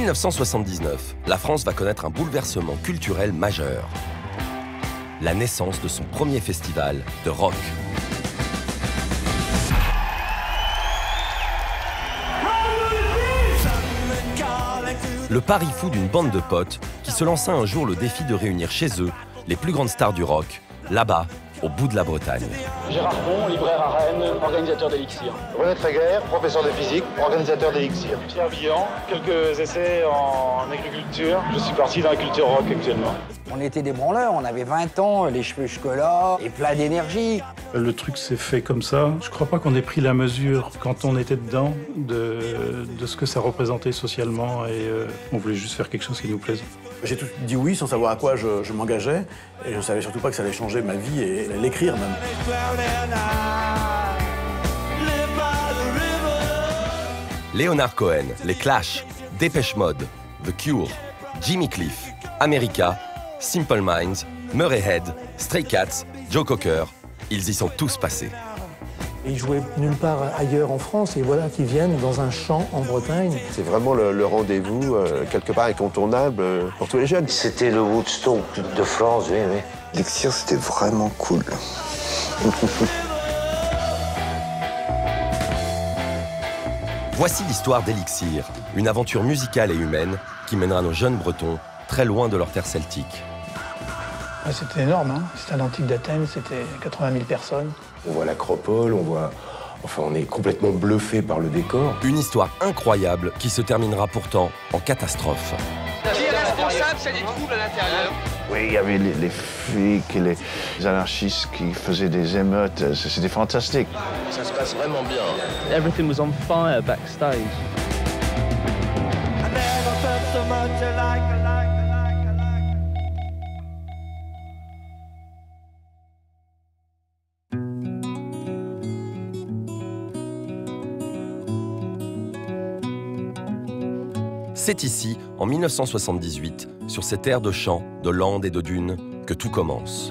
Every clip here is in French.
1979, la France va connaître un bouleversement culturel majeur. La naissance de son premier festival de rock. Le pari fou d'une bande de potes qui se lança un jour le défi de réunir chez eux les plus grandes stars du rock, là-bas, au bout de la Bretagne. Gérard Pont, libraire à Rennes, organisateur d'Elixir. René Tréguer, professeur de physique, organisateur d'Elixir. Pierre Villon, quelques essais en agriculture. Je suis parti dans la culture rock actuellement. On était des branleurs, on avait 20 ans, les cheveux jusque-là, et plein d'énergie. Le truc s'est fait comme ça. Je crois pas qu'on ait pris la mesure, quand on était dedans, de ce que ça représentait socialement, et on voulait juste faire quelque chose qui nous plaise. J'ai tout dit oui sans savoir à quoi je m'engageais, et je savais surtout pas que ça allait changer ma vie et l'écrire même. Leonard Cohen, les Clash, Dépêche Mode, The Cure, Jimmy Cliff, America, Simple Minds, Murray Head, Stray Cats, Joe Cocker, ils y sont tous passés. Ils jouaient nulle part ailleurs en France et voilà qu'ils viennent dans un champ en Bretagne. C'est vraiment le rendez-vous, quelque part incontournable pour tous les jeunes. C'était le Woodstock de France, oui, oui. Elixir, c'était vraiment cool. Voici l'histoire d'Elixir, une aventure musicale et humaine qui mènera nos jeunes Bretons très loin de leur terre celtique. C'était énorme, hein. C'était à l'Antique d'Athènes, c'était 80 000 personnes. On voit l'acropole, on est complètement bluffé par le décor. Une histoire incroyable qui se terminera pourtant en catastrophe. Qui est responsable, c'est les troubles à l'intérieur. Oui, il y avait les flics et les anarchistes qui faisaient des émeutes. C'était fantastique. Ça se passe vraiment bien. Everything was on fire backstage. C'est ici, en 1978, sur ces terres de champs, de landes et de dunes, que tout commence.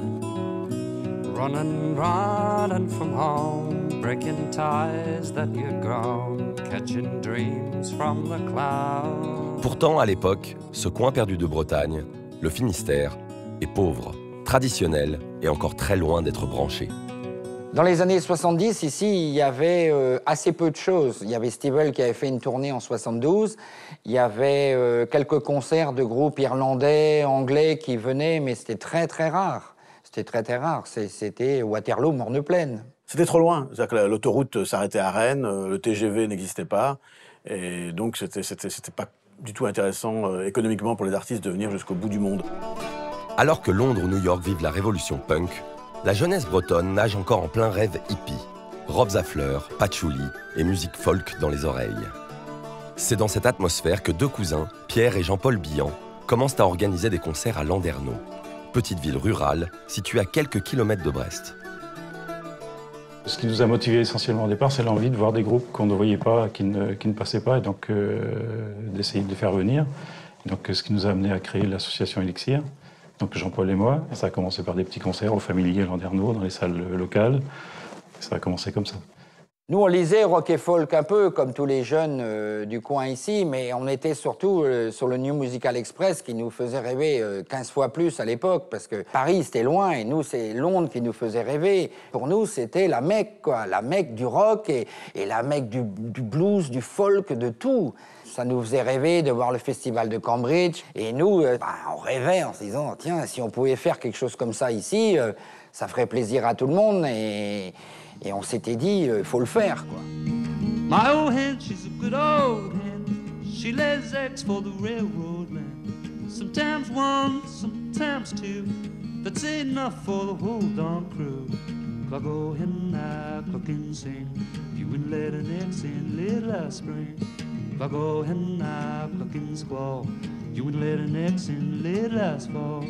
Running, running from home, breaking ties that you've grown, catching dreams from the clouds. Pourtant, à l'époque, ce coin perdu de Bretagne, le Finistère, est pauvre, traditionnel et encore très loin d'être branché. Dans les années 70, ici, il y avait assez peu de choses. Il y avait Stivell qui avait fait une tournée en 72. Il y avait quelques concerts de groupes irlandais, anglais qui venaient, mais c'était très, très rare. C'était très, très rare. C'était Waterloo, Morne-Plaine. C'était trop loin. C'est-à-dire que l'autoroute s'arrêtait à Rennes, le TGV n'existait pas. Et donc, c'était pas du tout intéressant économiquement pour les artistes de venir jusqu'au bout du monde. Alors que Londres ou New York vivent la révolution punk, la jeunesse bretonne nage encore en plein rêve hippie. Robes à fleurs, patchouli et musique folk dans les oreilles. C'est dans cette atmosphère que deux cousins, Pierre et Jean-Paul Billan, commencent à organiser des concerts à Landerneau, petite ville rurale située à quelques kilomètres de Brest. Ce qui nous a motivés essentiellement au départ, c'est l'envie de voir des groupes qu'on ne voyait pas, qui ne passaient pas, et donc d'essayer de les faire venir. Donc, ce qui nous a amené à créer l'association Elixir. Donc Jean-Paul et moi, ça a commencé par des petits concerts au Familier à Landerneau, dans les salles locales. Ça a commencé comme ça. Nous, on lisait rock et folk un peu, comme tous les jeunes du coin ici, mais on était surtout sur le New Musical Express qui nous faisait rêver 15 fois plus à l'époque, parce que Paris, c'était loin, et nous, c'est Londres qui nous faisait rêver. Pour nous, c'était la Mecque, quoi, la Mecque du rock et la Mecque du blues, du folk, de tout. Ça nous faisait rêver de voir le festival de Cambridge. Et nous, on rêvait en se disant, tiens, si on pouvait faire quelque chose comme ça ici, ça ferait plaisir à tout le monde. Et on s'était dit, il faut le faire, quoi. My old hen, she's a good old hen. She lays eggs for the railroad man. Sometimes one, sometimes two. That's enough for the whole darn crew. Cluck o' hen, I cluck and sing. You wouldn't let an egg in late last spring. Cluck o' hen, I cluck and squall. You wouldn't let an egg in late last fall.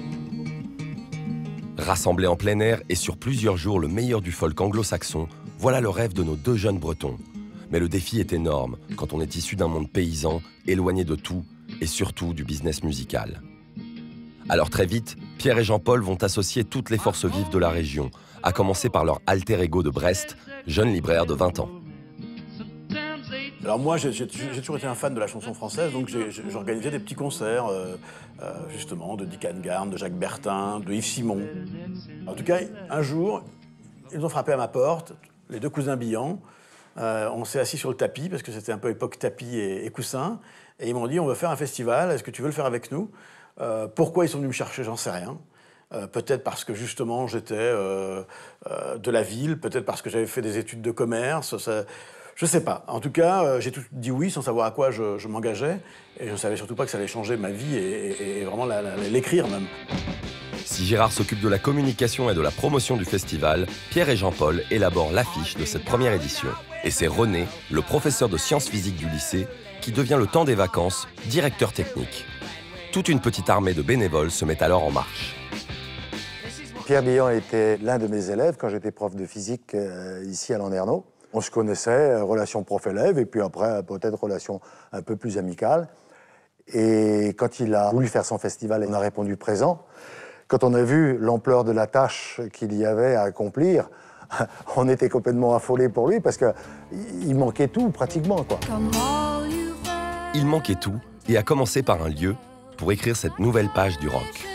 Rassembler en plein air et sur plusieurs jours le meilleur du folk anglo-saxon, voilà le rêve de nos deux jeunes Bretons. Mais le défi est énorme quand on est issu d'un monde paysan, éloigné de tout et surtout du business musical. Alors très vite, Pierre et Jean-Paul vont associer toutes les forces vives de la région, à commencer par leur alter ego de Brest, jeune libraire de 20 ans. Alors moi, j'ai toujours été un fan de la chanson française, donc j'organisais des petits concerts, justement, de Dick Annegarn, de Jacques Bertin, de Yves Simon. En tout cas, un jour, ils ont frappé à ma porte, les deux cousins Billan. On s'est assis sur le tapis, parce que c'était un peu époque tapis et coussin, et ils m'ont dit, on veut faire un festival, est-ce que tu veux le faire avec nous? Pourquoi ils sont venus me chercher, j'en sais rien. Peut-être parce que justement j'étais de la ville, peut-être parce que j'avais fait des études de commerce, je sais pas. En tout cas, j'ai tout dit oui sans savoir à quoi je m'engageais, et je ne savais surtout pas que ça allait changer ma vie et vraiment l'écrire même. Si Gérard s'occupe de la communication et de la promotion du festival, Pierre et Jean-Paul élaborent l'affiche de cette première édition. Et c'est René, le professeur de sciences physiques du lycée, qui devient le temps des vacances directeur technique. Toute une petite armée de bénévoles se met alors en marche. Pierre Billan était l'un de mes élèves quand j'étais prof de physique ici à Landerneau. On se connaissait, relation prof-élève, et puis après, peut-être relation un peu plus amicale. Et quand il a voulu faire son festival, on a répondu présent. Quand on a vu l'ampleur de la tâche qu'il y avait à accomplir, on était complètement affolés pour lui, parce qu'il manquait tout, pratiquement, quoi. Il manquait tout, et a commencé par un lieu pour écrire cette nouvelle page du rock.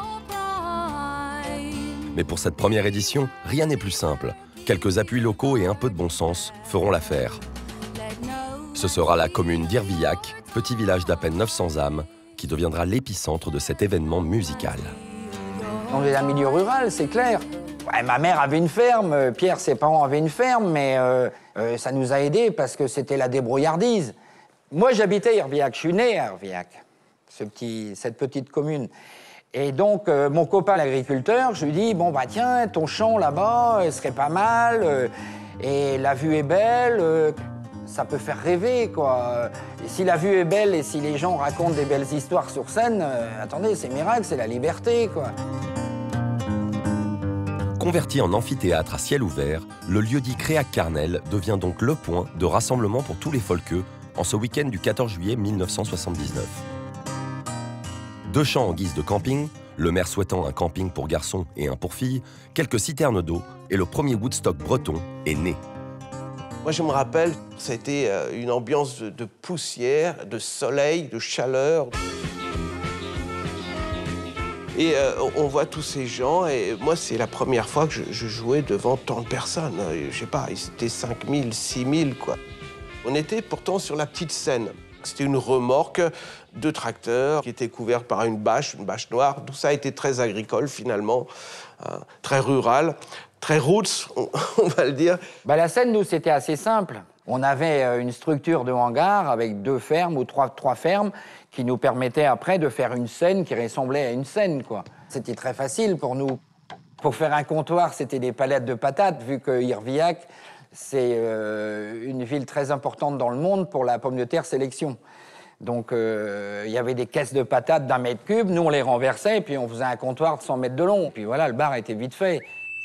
Mais pour cette première édition, rien n'est plus simple. Quelques appuis locaux et un peu de bon sens feront l'affaire. Ce sera la commune d'Irvillac, petit village d'à peine 900 âmes, qui deviendra l'épicentre de cet événement musical. On est un milieu rural, c'est clair. Ouais, ma mère avait une ferme, Pierre, ses parents avaient une ferme, mais ça nous a aidés parce que c'était la débrouillardise. Moi, j'habitais à Irvillac, je suis né à Irvillac, cette petite commune. Et donc, mon copain l'agriculteur, je lui dis, bon, bah tiens, ton champ là-bas, ce serait pas mal, et la vue est belle, ça peut faire rêver, quoi. Et si la vue est belle et si les gens racontent des belles histoires sur scène, attendez, c'est miracle, c'est la liberté, quoi. Converti en amphithéâtre à ciel ouvert, le lieu-dit Créac-Carnel devient donc le point de rassemblement pour tous les folkeux en ce week-end du 14 juillet 1979. 2 champs en guise de camping, le maire souhaitant un camping pour garçons et un pour filles, quelques citernes d'eau et le premier Woodstock breton est né. Moi, je me rappelle, ça a été une ambiance de poussière, de soleil, de chaleur. Et on voit tous ces gens, et moi, c'est la première fois que je jouais devant tant de personnes. Je sais pas, c'était 5000, 6000, quoi. On était pourtant sur la petite scène. C'était une remorque de tracteurs qui était couverte par une bâche noire. Tout ça était très agricole, finalement, très rural, très roots, on va le dire. Bah, la scène, nous, c'était assez simple. On avait une structure de hangar avec 2 fermes ou 3 fermes qui nous permettait après de faire une scène qui ressemblait à une scène, quoi. C'était très facile pour nous. Pour faire un comptoir, c'était des palettes de patates, vu que Irvillac, c'est une ville très importante dans le monde pour la pomme de terre sélection. Donc, il y avait des caisses de patates d'1 mètre cube, nous on les renversait, et puis on faisait un comptoir de 100 mètres de long. Puis voilà, le bar était vite fait.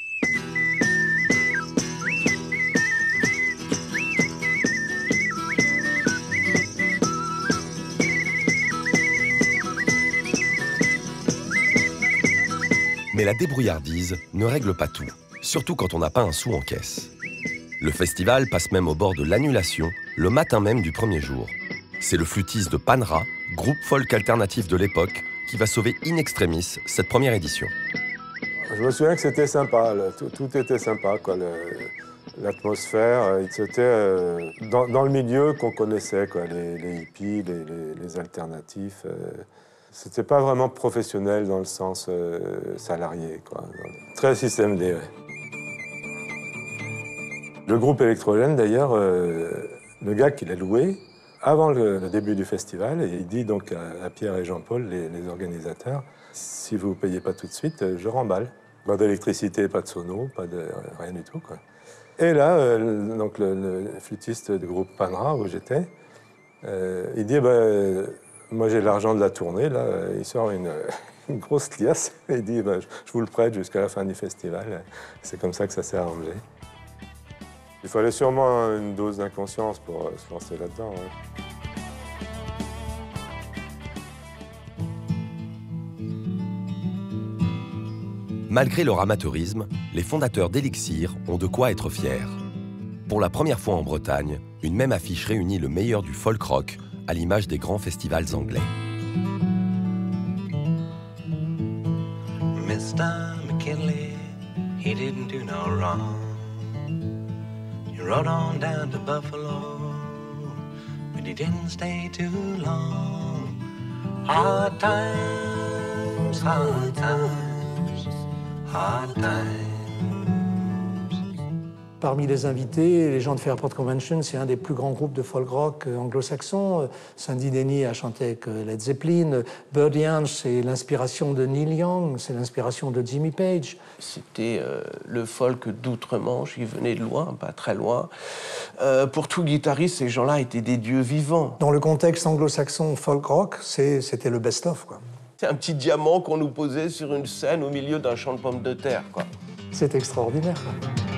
Mais la débrouillardise ne règle pas tout, surtout quand on n'a pas un sou en caisse. Le festival passe même au bord de l'annulation le matin même du premier jour. C'est le flûtiste de Panra, groupe folk alternatif de l'époque, qui va sauver in extremis cette première édition. Je me souviens que c'était sympa, tout était sympa, quoi. L'atmosphère, c'était dans le milieu qu'on connaissait, quoi, les hippies, les alternatifs. C'était pas vraiment professionnel dans le sens salarié, quoi. Très système D, ouais. Le groupe électrogène, d'ailleurs, le gars qui l'a loué, avant le début du festival, il dit donc à Pierre et Jean-Paul, les organisateurs, si vous ne payez pas tout de suite, je remballe. Pas d'électricité, pas de sono, pas de rien du tout, quoi. Et là, donc le flûtiste du groupe Panra, où j'étais, il dit, moi j'ai l'argent de la tournée, là, il sort une grosse liasse, et il dit, je vous le prête jusqu'à la fin du festival. C'est comme ça que ça s'est arrangé. Il fallait sûrement une dose d'inconscience pour se lancer là-dedans. Ouais. Malgré leur amateurisme, les fondateurs d'Elixir ont de quoi être fiers. Pour la première fois en Bretagne, une même affiche réunit le meilleur du folk rock à l'image des grands festivals anglais. Mr. McKinley, he didn't do no wrong. He rode on down to Buffalo, but he didn't stay too long. Hard times, hard times, hard times. Parmi les invités, les gens de Fairport Convention, c'est un des plus grands groupes de folk rock anglo-saxons. Sandy Denny a chanté avec Led Zeppelin. Birdie Hanch, c'est l'inspiration de Neil Young, c'est l'inspiration de Jimmy Page. C'était le folk d'outre-Manche, ils venaient de loin, pas très loin. Pour tout guitariste, ces gens-là étaient des dieux vivants. Dans le contexte anglo-saxon folk rock, c'était le best-of, quoi. C'est un petit diamant qu'on nous posait sur une scène au milieu d'un champ de pommes de terre, quoi. C'est extraordinaire, quoi.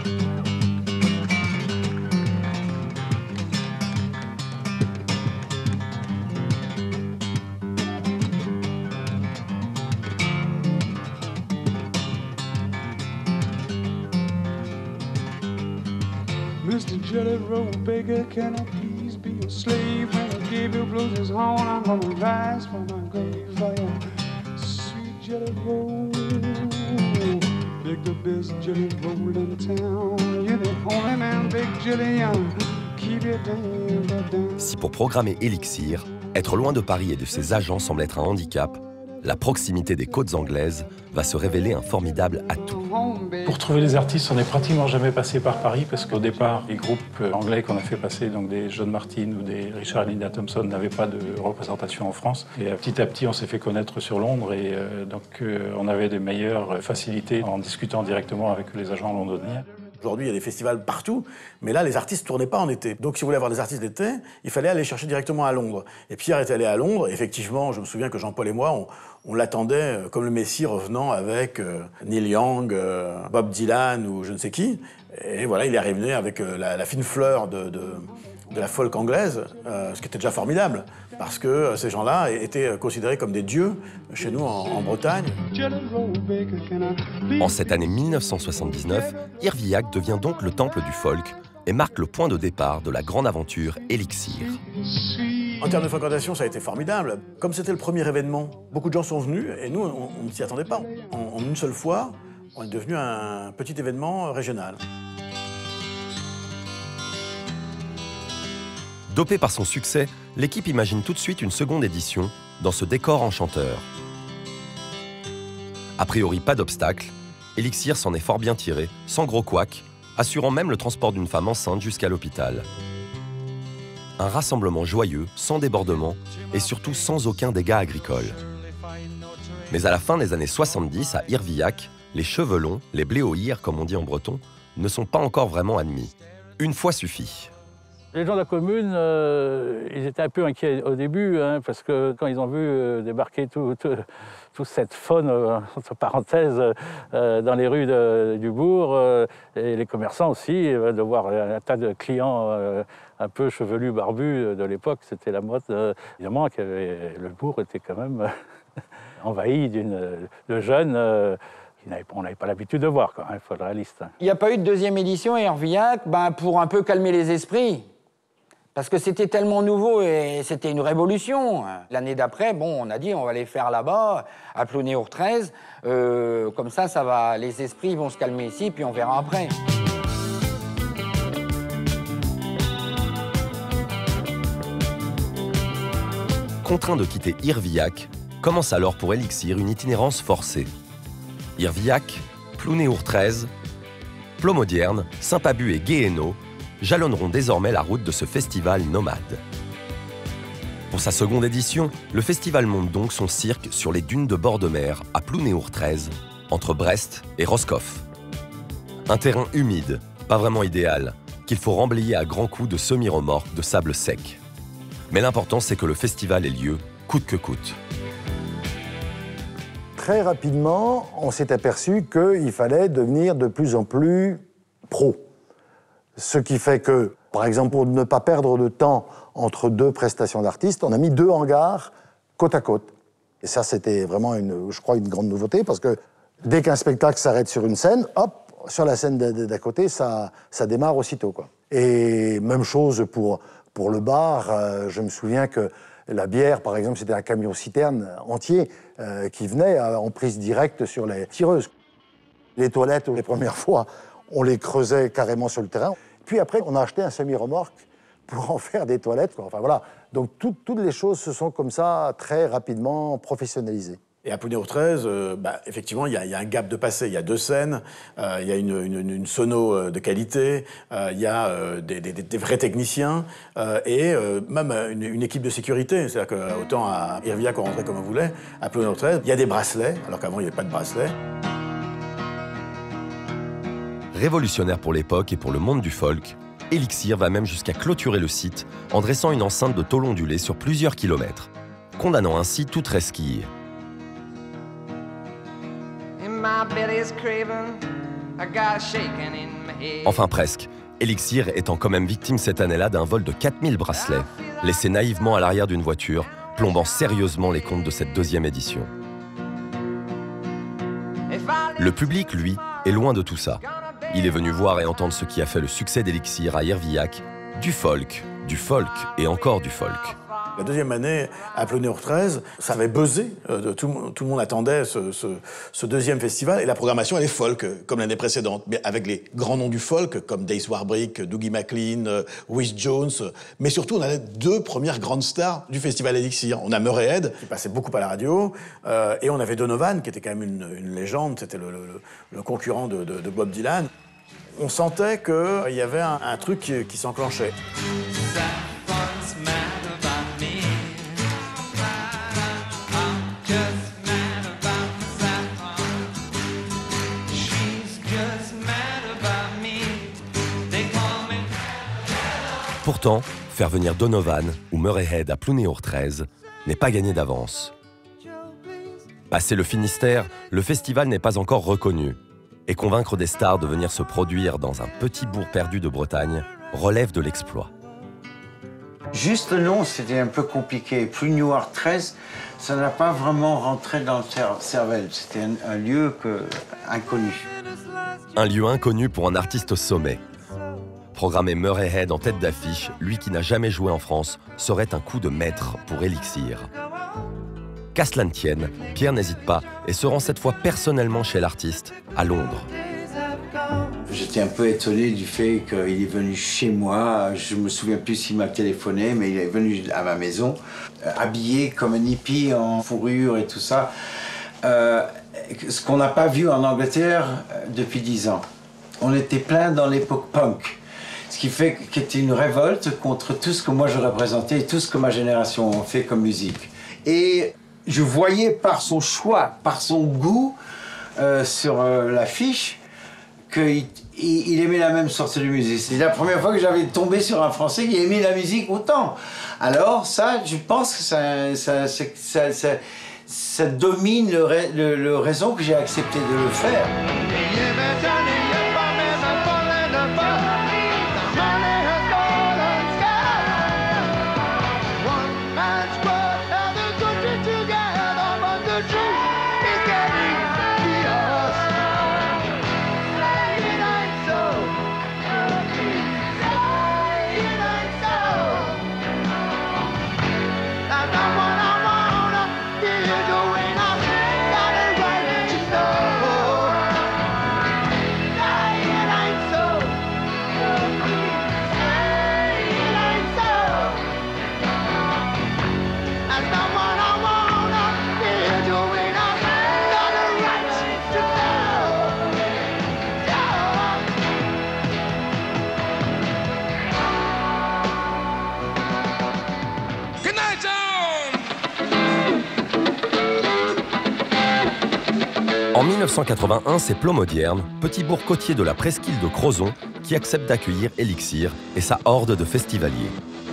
Mr. Jelly Roll Baker, can I please be your slave? When a Gabriel blows his horn, I'm gonna rise from my grave for you. Sweet Jelly Roll, big the best Jelly Roll in town. You're the only man, big Jelly Young. Keep it down. Si pour programmer Elixir, être loin de Paris et de ses agents semble être un handicap, la proximité des côtes anglaises va se révéler un formidable atout. Pour trouver les artistes, on n'est pratiquement jamais passé par Paris parce qu'au départ, les groupes anglais qu'on a fait passer, donc des John Martyn ou des Richard et Linda Thompson, n'avaient pas de représentation en France. Et petit à petit, on s'est fait connaître sur Londres et donc on avait des meilleures facilités en discutant directement avec les agents londoniens. Aujourd'hui, il y a des festivals partout, mais là, les artistes ne tournaient pas en été. Donc, si vous voulez avoir des artistes d'été, il fallait aller chercher directement à Londres. Et Pierre est allé à Londres. Effectivement, je me souviens que Jean-Paul et moi, on l'attendait comme le Messie revenant avec Neil Young, Bob Dylan ou je ne sais qui. Et voilà, il est arrivé avec la fine fleur de la folk anglaise, ce qui était déjà formidable, parce que ces gens-là étaient considérés comme des dieux chez nous en Bretagne. En cette année 1979, Irviac devient donc le temple du folk et marque le point de départ de la grande aventure Elixir. En termes de fréquentation, ça a été formidable. Comme c'était le premier événement, beaucoup de gens sont venus et nous, on ne s'y attendait pas. En une seule fois, on est devenu un petit événement régional. Dopé par son succès, l'équipe imagine tout de suite une seconde édition dans ce décor enchanteur. A priori, pas d'obstacle, Elixir s'en est fort bien tiré, sans gros couacs, assurant même le transport d'une femme enceinte jusqu'à l'hôpital. Un rassemblement joyeux, sans débordement et surtout sans aucun dégât agricole. Mais à la fin des années 70, à Irviac, les cheveux longs, les bléoïrs comme on dit en breton, ne sont pas encore vraiment admis. Une fois suffit. Les gens de la commune, ils étaient un peu inquiets au début, hein, parce que quand ils ont vu débarquer toute cette faune, entre parenthèses, dans les rues du bourg, et les commerçants aussi, de voir un tas de clients un peu chevelus, barbus de l'époque, c'était la mode. Évidemment que le bourg était quand même envahi de jeunes on n'avait pas l'habitude de voir, il faut être réaliste. Il n'y a pas eu de deuxième édition à Irviac pour un peu calmer les esprits. Parce que c'était tellement nouveau et c'était une révolution. L'année d'après, on a dit on va les faire là-bas, à Plounéour 13. Comme ça les esprits vont se calmer ici, puis on verra après. Contraint de quitter Irviac, commence alors pour Elixir une itinérance forcée. Irviac, Plounéour 13, Plomodierne, Saint-Pabu et Guéhéno jalonneront désormais la route de ce festival nomade. Pour sa seconde édition, le festival monte donc son cirque sur les dunes de bord de mer à Plounéour 13, entre Brest et Roscoff. Un terrain humide, pas vraiment idéal, qu'il faut remblayer à grands coups de semi-remorques de sable sec. Mais l'important, c'est que le festival ait lieu, coûte que coûte. Très rapidement, on s'est aperçu qu'il fallait devenir de plus en plus pro. Ce qui fait que, par exemple, pour ne pas perdre de temps entre deux prestations d'artistes, on a mis 2 hangars côte à côte. Et ça, c'était vraiment, je crois, une grande nouveauté, parce que dès qu'un spectacle s'arrête sur une scène, hop, sur la scène d'à côté, ça démarre aussitôt, quoi. Et même chose pour le bar. Je me souviens que la bière, par exemple, c'était un camion-citerne entier qui venait en prise directe sur les tireuses. Les toilettes, les premières fois, on les creusait carrément sur le terrain. Puis après, on a acheté un semi-remorque pour en faire des toilettes, quoi. Enfin voilà. Donc toutes les choses se sont comme ça très rapidement professionnalisées. Et à Plounéour 13, effectivement, il y a un gap de passé. Il y a 2 scènes, il y a une sono de qualité, il y a des vrais techniciens et même une équipe de sécurité. C'est-à-dire qu'autant à Irviac, on rentrait comme on voulait, à Plounéour 13, il y a des bracelets, alors qu'avant, il n'y avait pas de bracelets. Révolutionnaire pour l'époque et pour le monde du folk, Elixir va même jusqu'à clôturer le site en dressant une enceinte de tôle ondulée sur plusieurs kilomètres, condamnant ainsi toute resquille. Enfin presque, Elixir étant quand même victime cette année-là d'un vol de 4000 bracelets, laissés naïvement à l'arrière d'une voiture, plombant sérieusement les comptes de cette 2e édition. Le public, lui, est loin de tout ça. Il est venu voir et entendre ce qui a fait le succès d'Elixir à Irviac, du folk et encore du folk. La 2e année, à Plounéour 13, ça avait buzzé. Tout le monde attendait ce 2e festival. Et la programmation, elle est folk, comme l'année précédente. Mais avec les grands noms du folk, comme Dace Warbrick, Dougie MacLean, Rhys Jones. Mais surtout, on a les 2 premières grandes stars du festival Elixir. On a Murray Head, qui passait beaucoup à la radio. Et on avait Donovan, qui était quand même une légende. C'était le concurrent de Bob Dylan. On sentait qu'il y avait un truc qui s'enclenchait. Pourtant, faire venir Donovan ou Murray Head à Plounéour 13 n'est pas gagné d'avance. Passé le Finistère, le festival n'est pas encore reconnu. Et convaincre des stars de venir se produire dans un petit bourg perdu de Bretagne relève de l'exploit. Juste le nom, c'était un peu compliqué. Plounéour 13, ça n'a pas vraiment rentré dans le cervelle. C'était un lieu inconnu. Un lieu inconnu pour un artiste au sommet. Programmer Murray Head en tête d'affiche, lui qui n'a jamais joué en France, serait un coup de maître pour Elixir. Qu'à cela ne tienne, Pierre n'hésite pas et se rend cette fois personnellement chez l'artiste, à Londres. J'étais un peu étonné du fait qu'il est venu chez moi. Je me souviens plus s'il m'a téléphoné, mais il est venu à ma maison, habillé comme un hippie en fourrure et tout ça. Ce qu'on n'a pas vu en Angleterre depuis 10 ans. On était plein dans l'époque punk. Ce qui fait qu'il y était une révolte contre tout ce que moi je représentais et tout ce que ma génération fait comme musique. Et je voyais par son choix, par son goût sur l'affiche, qu'il aimait la même sorte de musique. C'est la première fois que j'avais tombé sur un Français qui aimait la musique autant. Alors ça, je pense que ça domine le raison que j'ai accepté de le faire. En 1981, c'est Plomodierne, petit bourg côtier de la presqu'île de Crozon, qui accepte d'accueillir Elixir et sa horde de festivaliers.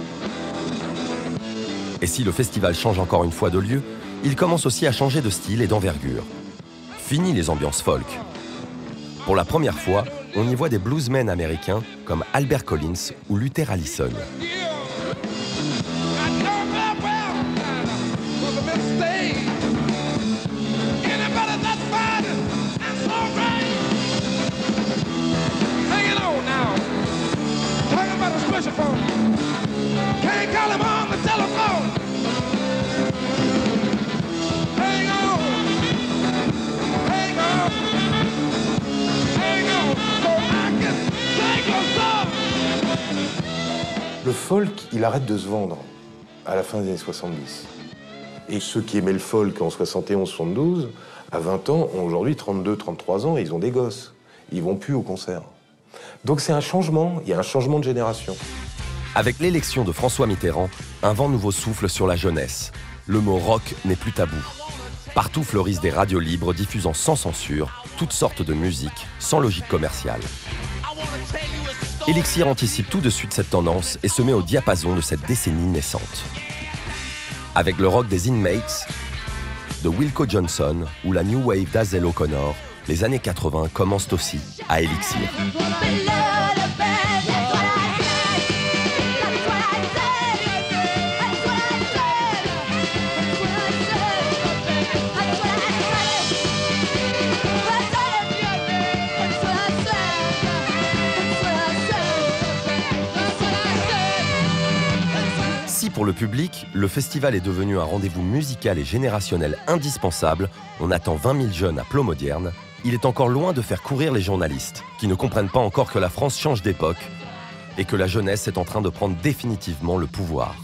Et si le festival change encore une fois de lieu, il commence aussi à changer de style et d'envergure. Fini les ambiances folk. Pour la première fois, on y voit des bluesmen américains comme Albert Collins ou Luther Allison. folk, il arrête de se vendre à la fin des années 70. Et ceux qui aimaient le folk en 71-72, à 20 ans, ont aujourd'hui 32, 33 ans et ils ont des gosses. Ils vont plus au concert. Donc c'est un changement, il y a un changement de génération. Avec l'élection de François Mitterrand, un vent nouveau souffle sur la jeunesse. Le mot rock n'est plus tabou. Partout fleurissent des radios libres diffusant sans censure toutes sortes de musiques, sans logique commerciale. Elixir anticipe tout de suite cette tendance et se met au diapason de cette décennie naissante. Avec le rock des Inmates, de Wilco Johnson ou la new wave d'Hazel O'Connor, les années 80 commencent aussi à Elixir. Si pour le public, le festival est devenu un rendez-vous musical et générationnel indispensable, on attend 20 000 jeunes à Plomodierne, il est encore loin de faire courir les journalistes, qui ne comprennent pas encore que la France change d'époque et que la jeunesse est en train de prendre définitivement le pouvoir.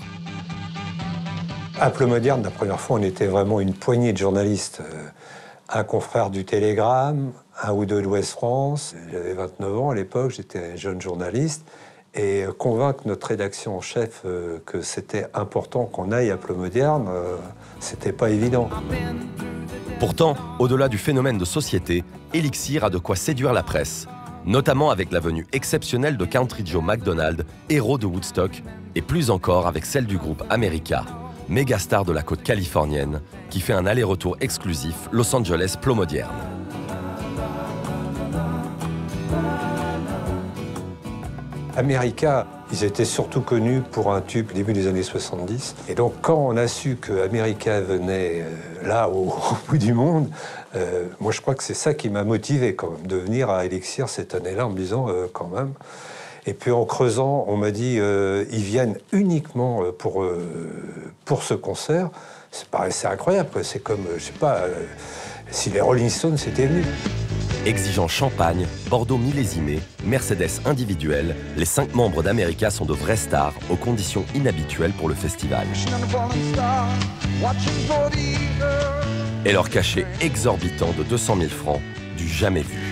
À Plomodierne, la première fois, on était vraiment une poignée de journalistes. Un confrère du Télégramme, un ou deux de l'Ouest France. J'avais 29 ans à l'époque, j'étais un jeune journaliste. Et convaincre notre rédaction en chef que c'était important qu'on aille à Plomodierne, c'était pas évident. Pourtant, au-delà du phénomène de société, Elixir a de quoi séduire la presse, notamment avec la venue exceptionnelle de Country Joe McDonald, héros de Woodstock, et plus encore avec celle du groupe America, méga star de la côte californienne, qui fait un aller-retour exclusif Los Angeles-Plomodierne. America, ils étaient surtout connus pour un tube début des années 70. Et donc, quand on a su que America venait là, au bout du monde, moi, je crois que c'est ça qui m'a motivé quand même, de venir à Elixir cette année-là, en me disant quand même. Et puis, en creusant, on m'a dit ils viennent uniquement pour ce concert. Ça paraissait incroyable. C'est comme, je sais pas, si les Rolling Stones étaient venus. Exigeant champagne, Bordeaux millésimé, Mercedes individuelle, les 5 membres d'America sont de vraies stars aux conditions inhabituelles pour le festival. Et leur cachet exorbitant de 200 000 francs, du jamais vu.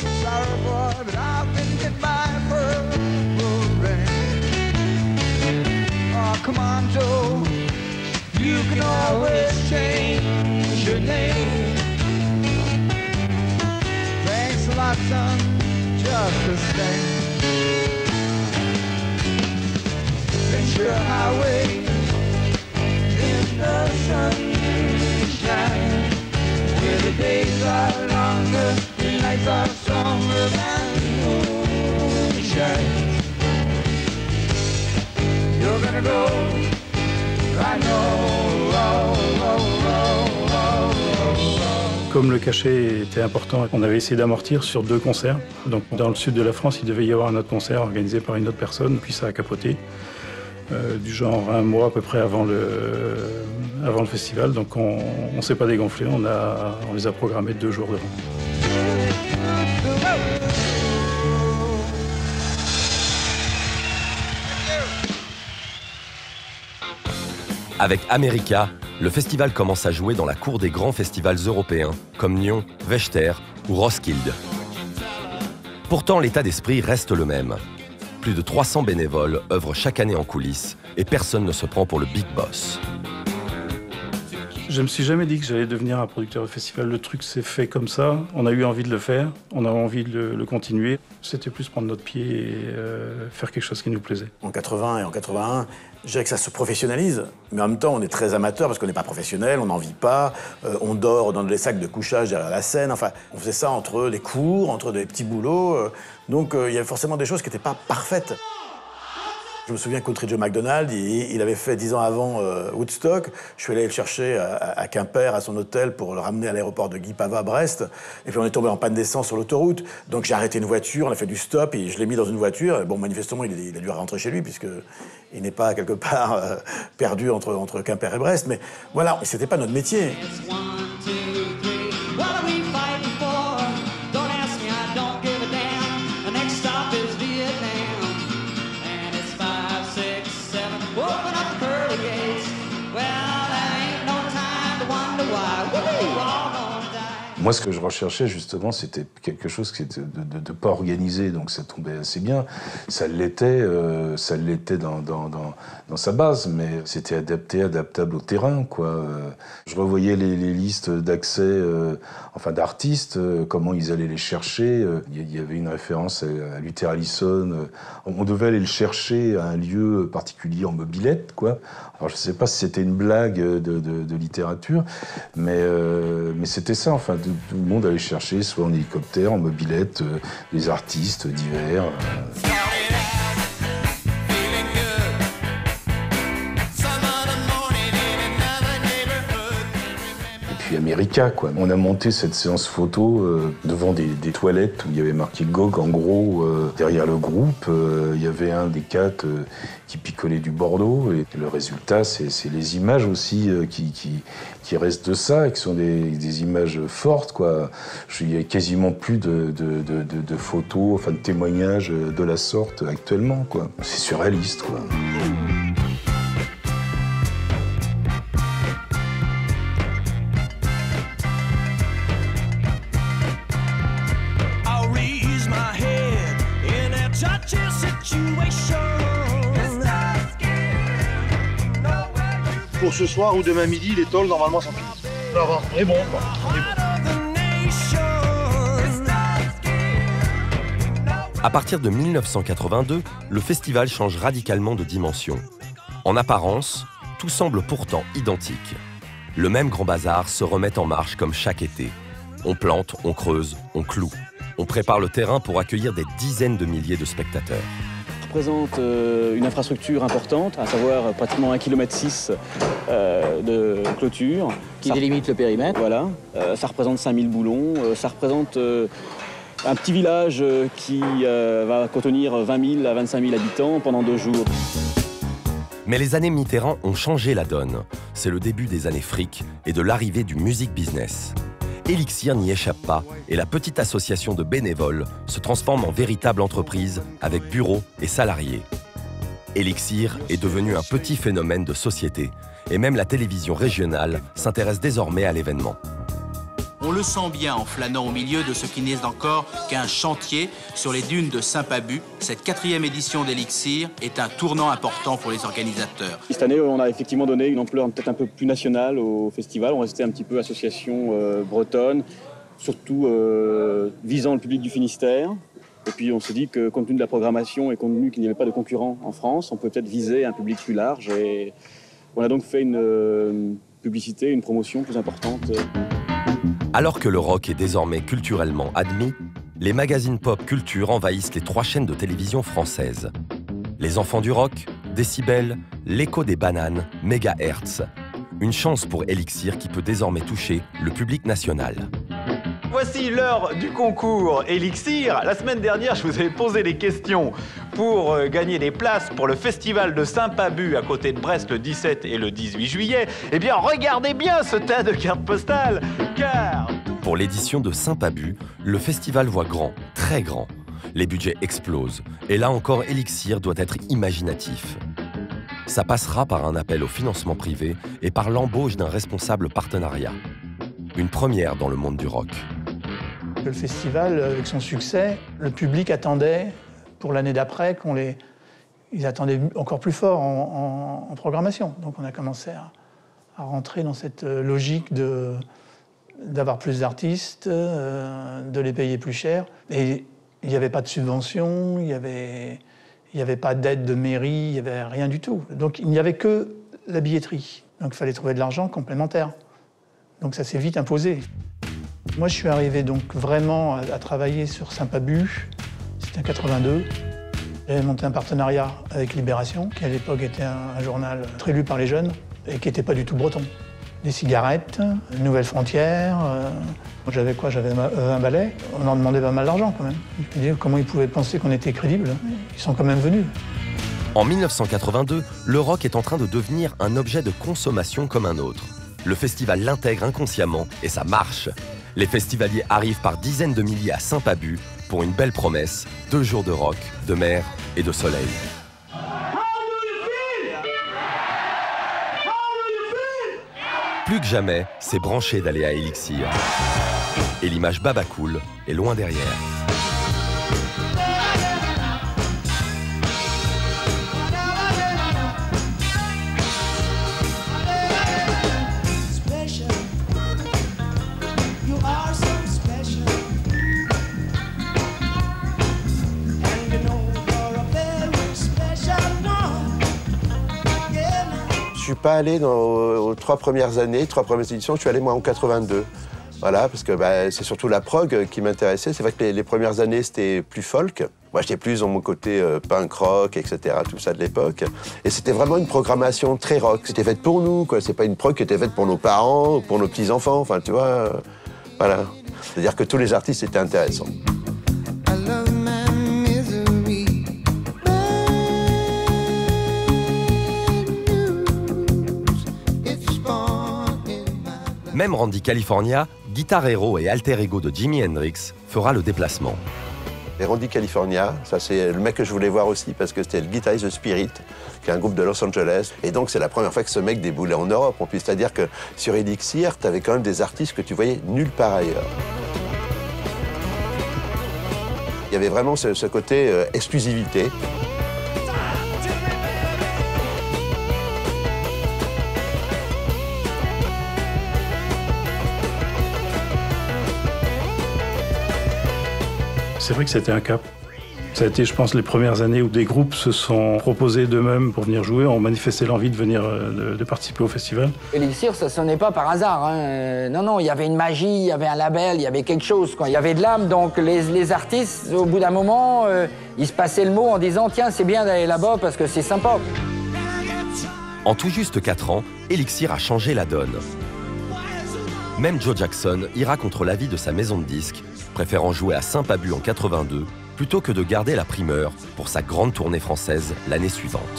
Son, just the same. Venture highway in the sunshine, where the days are longer, the nights are stronger than moonshine. You're gonna go, I know. Comme le cachet était important, on avait essayé d'amortir sur 2 concerts. Donc dans le sud de la France, il devait y avoir un autre concert organisé par une autre personne, puis ça a capoté. Du genre 1 mois à peu près avant le festival. Donc on ne s'est pas dégonflé, on les a programmés 2 jours devant. Avec America, le festival commence à jouer dans la cour des grands festivals européens, comme Nyon, Wechter ou Roskilde. Pourtant, l'état d'esprit reste le même. Plus de 300 bénévoles œuvrent chaque année en coulisses et personne ne se prend pour le big boss. Je me suis jamais dit que j'allais devenir un producteur de festival. Le truc s'est fait comme ça. On a eu envie de le faire. On a envie de le continuer. C'était plus prendre notre pied et faire quelque chose qui nous plaisait. En 80 et en 81, je dirais que ça se professionnalise. Mais en même temps, on est très amateur parce qu'on n'est pas professionnel, on n'en vit pas. On dort dans des sacs de couchage derrière la scène. Enfin, on faisait ça entre les cours, entre des petits boulots. Donc, il y avait forcément des choses qui n'étaient pas parfaites. Je me souviens qu'Autry Joe McDonald, il avait fait 10 ans avant Woodstock. Je suis allé le chercher à Quimper, à son hôtel, pour le ramener à l'aéroport de Guy Pava à Brest. Et puis on est tombé en panne d'essence sur l'autoroute. Donc j'ai arrêté une voiture, on a fait du stop et je l'ai mis dans une voiture. Bon, manifestement, il a dû rentrer chez lui puisqu'il n'est pas quelque part perdu entre Quimper et Brest. Mais voilà, c'était pas notre métier. Moi, ce que je recherchais, justement, c'était quelque chose qui était de pas organisé, donc ça tombait assez bien. Ça l'était dans sa base, mais c'était adaptable au terrain, quoi. Je revoyais les listes d'accès, d'artistes, comment ils allaient les chercher. Il y avait une référence à Luther Allison. On devait aller le chercher à un lieu particulier en mobilette, quoi. Alors, je ne sais pas si c'était une blague de littérature, mais c'était ça, enfin. Tout le monde allait chercher, soit en hélicoptère, en mobilette, des artistes divers. Et puis America, quoi. On a monté cette séance photo devant des toilettes où il y avait marqué GOG, en gros, derrière le groupe. Il y avait un des quatre qui picolait du Bordeaux. Et le résultat, c'est les images aussi qui restent de ça, et qui sont des images fortes, quoi. Il y a quasiment plus de photos, enfin de témoignages de la sorte actuellement, quoi. C'est surréaliste, quoi. Pour ce soir ou demain midi, les tôles normalement sont finies. Ça va, on est bon, quoi. À partir de 1982, le festival change radicalement de dimension. En apparence, tout semble pourtant identique. Le même grand bazar se remet en marche comme chaque été. On plante, on creuse, on cloue. On prépare le terrain pour accueillir des dizaines de milliers de spectateurs. Représente une infrastructure importante, à savoir pratiquement 1,6 km de clôture. Qui délimite le périmètre. Voilà. Ça représente 5000 boulons. Ça représente un petit village qui va contenir 20 000 à 25 000 habitants pendant 2 jours. Mais les années Mitterrand ont changé la donne. C'est le début des années fric et de l'arrivée du music business. Elixir n'y échappe pas et la petite association de bénévoles se transforme en véritable entreprise avec bureaux et salariés. Elixir est devenu un petit phénomène de société et même la télévision régionale s'intéresse désormais à l'événement. On le sent bien en flânant au milieu de ce qui n'est encore qu'un chantier sur les dunes de Saint-Pabu. Cette 4e édition d'Elixir est un tournant important pour les organisateurs. Cette année, on a effectivement donné une ampleur peut-être un peu plus nationale au festival. On restait un petit peu association bretonne, surtout visant le public du Finistère. Et puis on s'est dit que compte tenu de la programmation et compte tenu qu'il n'y avait pas de concurrents en France, on pouvait peut-être viser un public plus large. Et on a donc fait une publicité, une promotion plus importante. Alors que le rock est désormais culturellement admis, les magazines pop culture envahissent les 3 chaînes de télévision françaises. Les enfants du rock, Décibel, l'écho des bananes, Mégahertz. Une chance pour Elixir qui peut désormais toucher le public national. Voici l'heure du concours Elixir. La semaine dernière, je vous avais posé des questions pour gagner des places pour le festival de Saint-Pabu à côté de Brest le 17 et le 18 juillet. Eh bien, regardez bien ce tas de cartes postales, car... Pour l'édition de Saint-Pabu, le festival voit grand, très grand. Les budgets explosent. Et là encore, Elixir doit être imaginatif. Ça passera par un appel au financement privé et par l'embauche d'un responsable partenariat. Une première dans le monde du rock. Le festival, avec son succès, le public attendait, pour l'année d'après, ils attendaient encore plus fort en programmation. Donc on a commencé à rentrer dans cette logique d'avoir plus d'artistes, de les payer plus cher. Et il n'y avait pas de subvention, il n'y avait pas d'aide de mairie, il n'y avait rien du tout. Donc il n'y avait que la billetterie. Donc il fallait trouver de l'argent complémentaire. Donc ça s'est vite imposé. Moi, je suis arrivé donc vraiment à travailler sur Saint-Pabu. C'était en 82. J'avais monté un partenariat avec Libération, qui à l'époque était un journal très lu par les jeunes et qui n'était pas du tout breton. Des cigarettes, une nouvelle frontière. J'avais quoi? J'avais un balai. On en demandait pas mal d'argent quand même. Je me disais comment ils pouvaient penser qu'on était crédibles. Ils sont quand même venus. En 1982, le rock est en train de devenir un objet de consommation comme un autre. Le festival l'intègre inconsciemment et ça marche. Les festivaliers arrivent par dizaines de milliers à Saint-Pabu pour une belle promesse, 2 jours de rock, de mer et de soleil. Plus que jamais, c'est branché d'aller à Elixir. Et l'image Baba Cool est loin derrière. Je suis pas allé aux 3 premières années, 3 premières éditions, je suis allé moi en 82. Voilà, parce que c'est surtout la prog qui m'intéressait. C'est vrai que les premières années, c'était plus folk. Moi, j'étais plus dans mon côté punk rock, etc., tout ça de l'époque. Et c'était vraiment une programmation très rock. C'était fait pour nous, quoi. C'est pas une prog qui était faite pour nos parents, pour nos petits-enfants, enfin, tu vois. Voilà. C'est-à-dire que tous les artistes étaient intéressants. Même Randy California, guitar héros et alter ego de Jimi Hendrix, fera le déplacement. Et Randy California, ça c'est le mec que je voulais voir aussi parce que c'était le guitariste de Spirit, qui est un groupe de Los Angeles. Et donc c'est la première fois que ce mec déboulait en Europe. En plus, c'est-à-dire que sur Elixir, tu avais quand même des artistes que tu voyais nulle part ailleurs. Il y avait vraiment ce côté exclusivité. C'est vrai que c'était un cap. Ça a été, je pense, les premières années où des groupes se sont proposés d'eux-mêmes pour venir jouer, ont manifesté l'envie de venir de participer au festival. Elixir, ça sonnait pas par hasard. Hein. Non, il y avait une magie, il y avait un label, il y avait quelque chose. Il y avait de l'âme, donc les artistes, au bout d'un moment, ils se passaient le mot en disant « Tiens, c'est bien d'aller là-bas parce que c'est sympa ». En tout juste 4 ans, Elixir a changé la donne. Même Joe Jackson ira contre l'avis de sa maison de disques, préférant jouer à Saint-Pabu en 82, plutôt que de garder la primeur pour sa grande tournée française l'année suivante.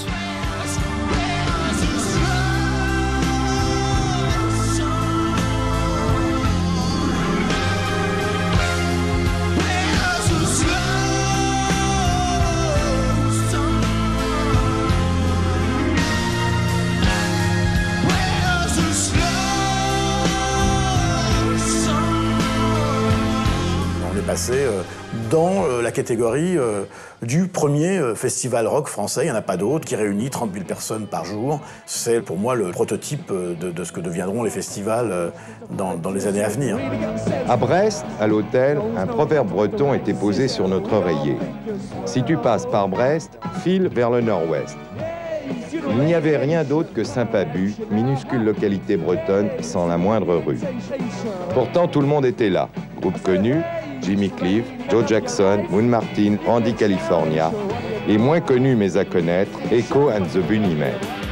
Dans la catégorie du premier festival rock français. Il n'y en a pas d'autre, qui réunit 30 000 personnes par jour. C'est pour moi le prototype de ce que deviendront les festivals dans les années à venir. À Brest, à l'hôtel, un proverbe breton était posé sur notre oreiller. Si tu passes par Brest, file vers le nord-ouest. Il n'y avait rien d'autre que Saint-Pabu, minuscule localité bretonne sans la moindre rue. Pourtant, tout le monde était là. Groupe connu, Jimmy Cliff, Joe Jackson, Moon Martin, Randy California, et moins connu mais à connaître, Echo and the Bunnymen.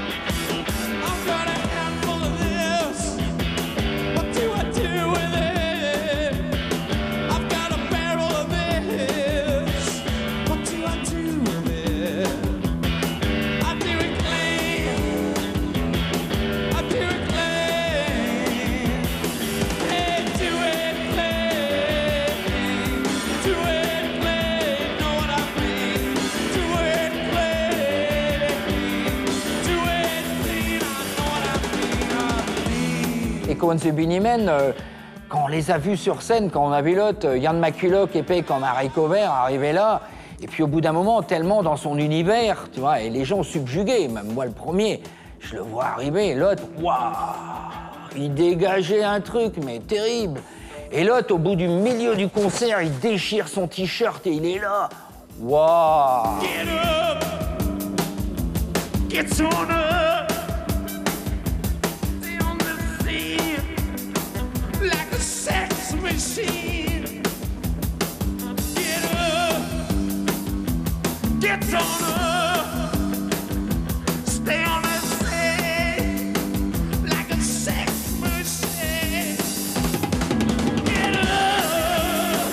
Echo and the Bunnymen, quand on les a vus sur scène, quand on a vu l'autre, Ian McCulloch, épais comme un haricot vert, arriver là, et puis au bout d'un moment, tellement dans son univers, tu vois, et les gens subjugués, même moi le premier, je le vois arriver, l'autre, waouh, il dégageait un truc, mais terrible. Et l'autre, au bout du milieu du concert, il déchire son t-shirt et il est là, waouh. Get up, get on up. Like a sex machine. Get up, get on up, stay on the scene like a sex machine. Get up,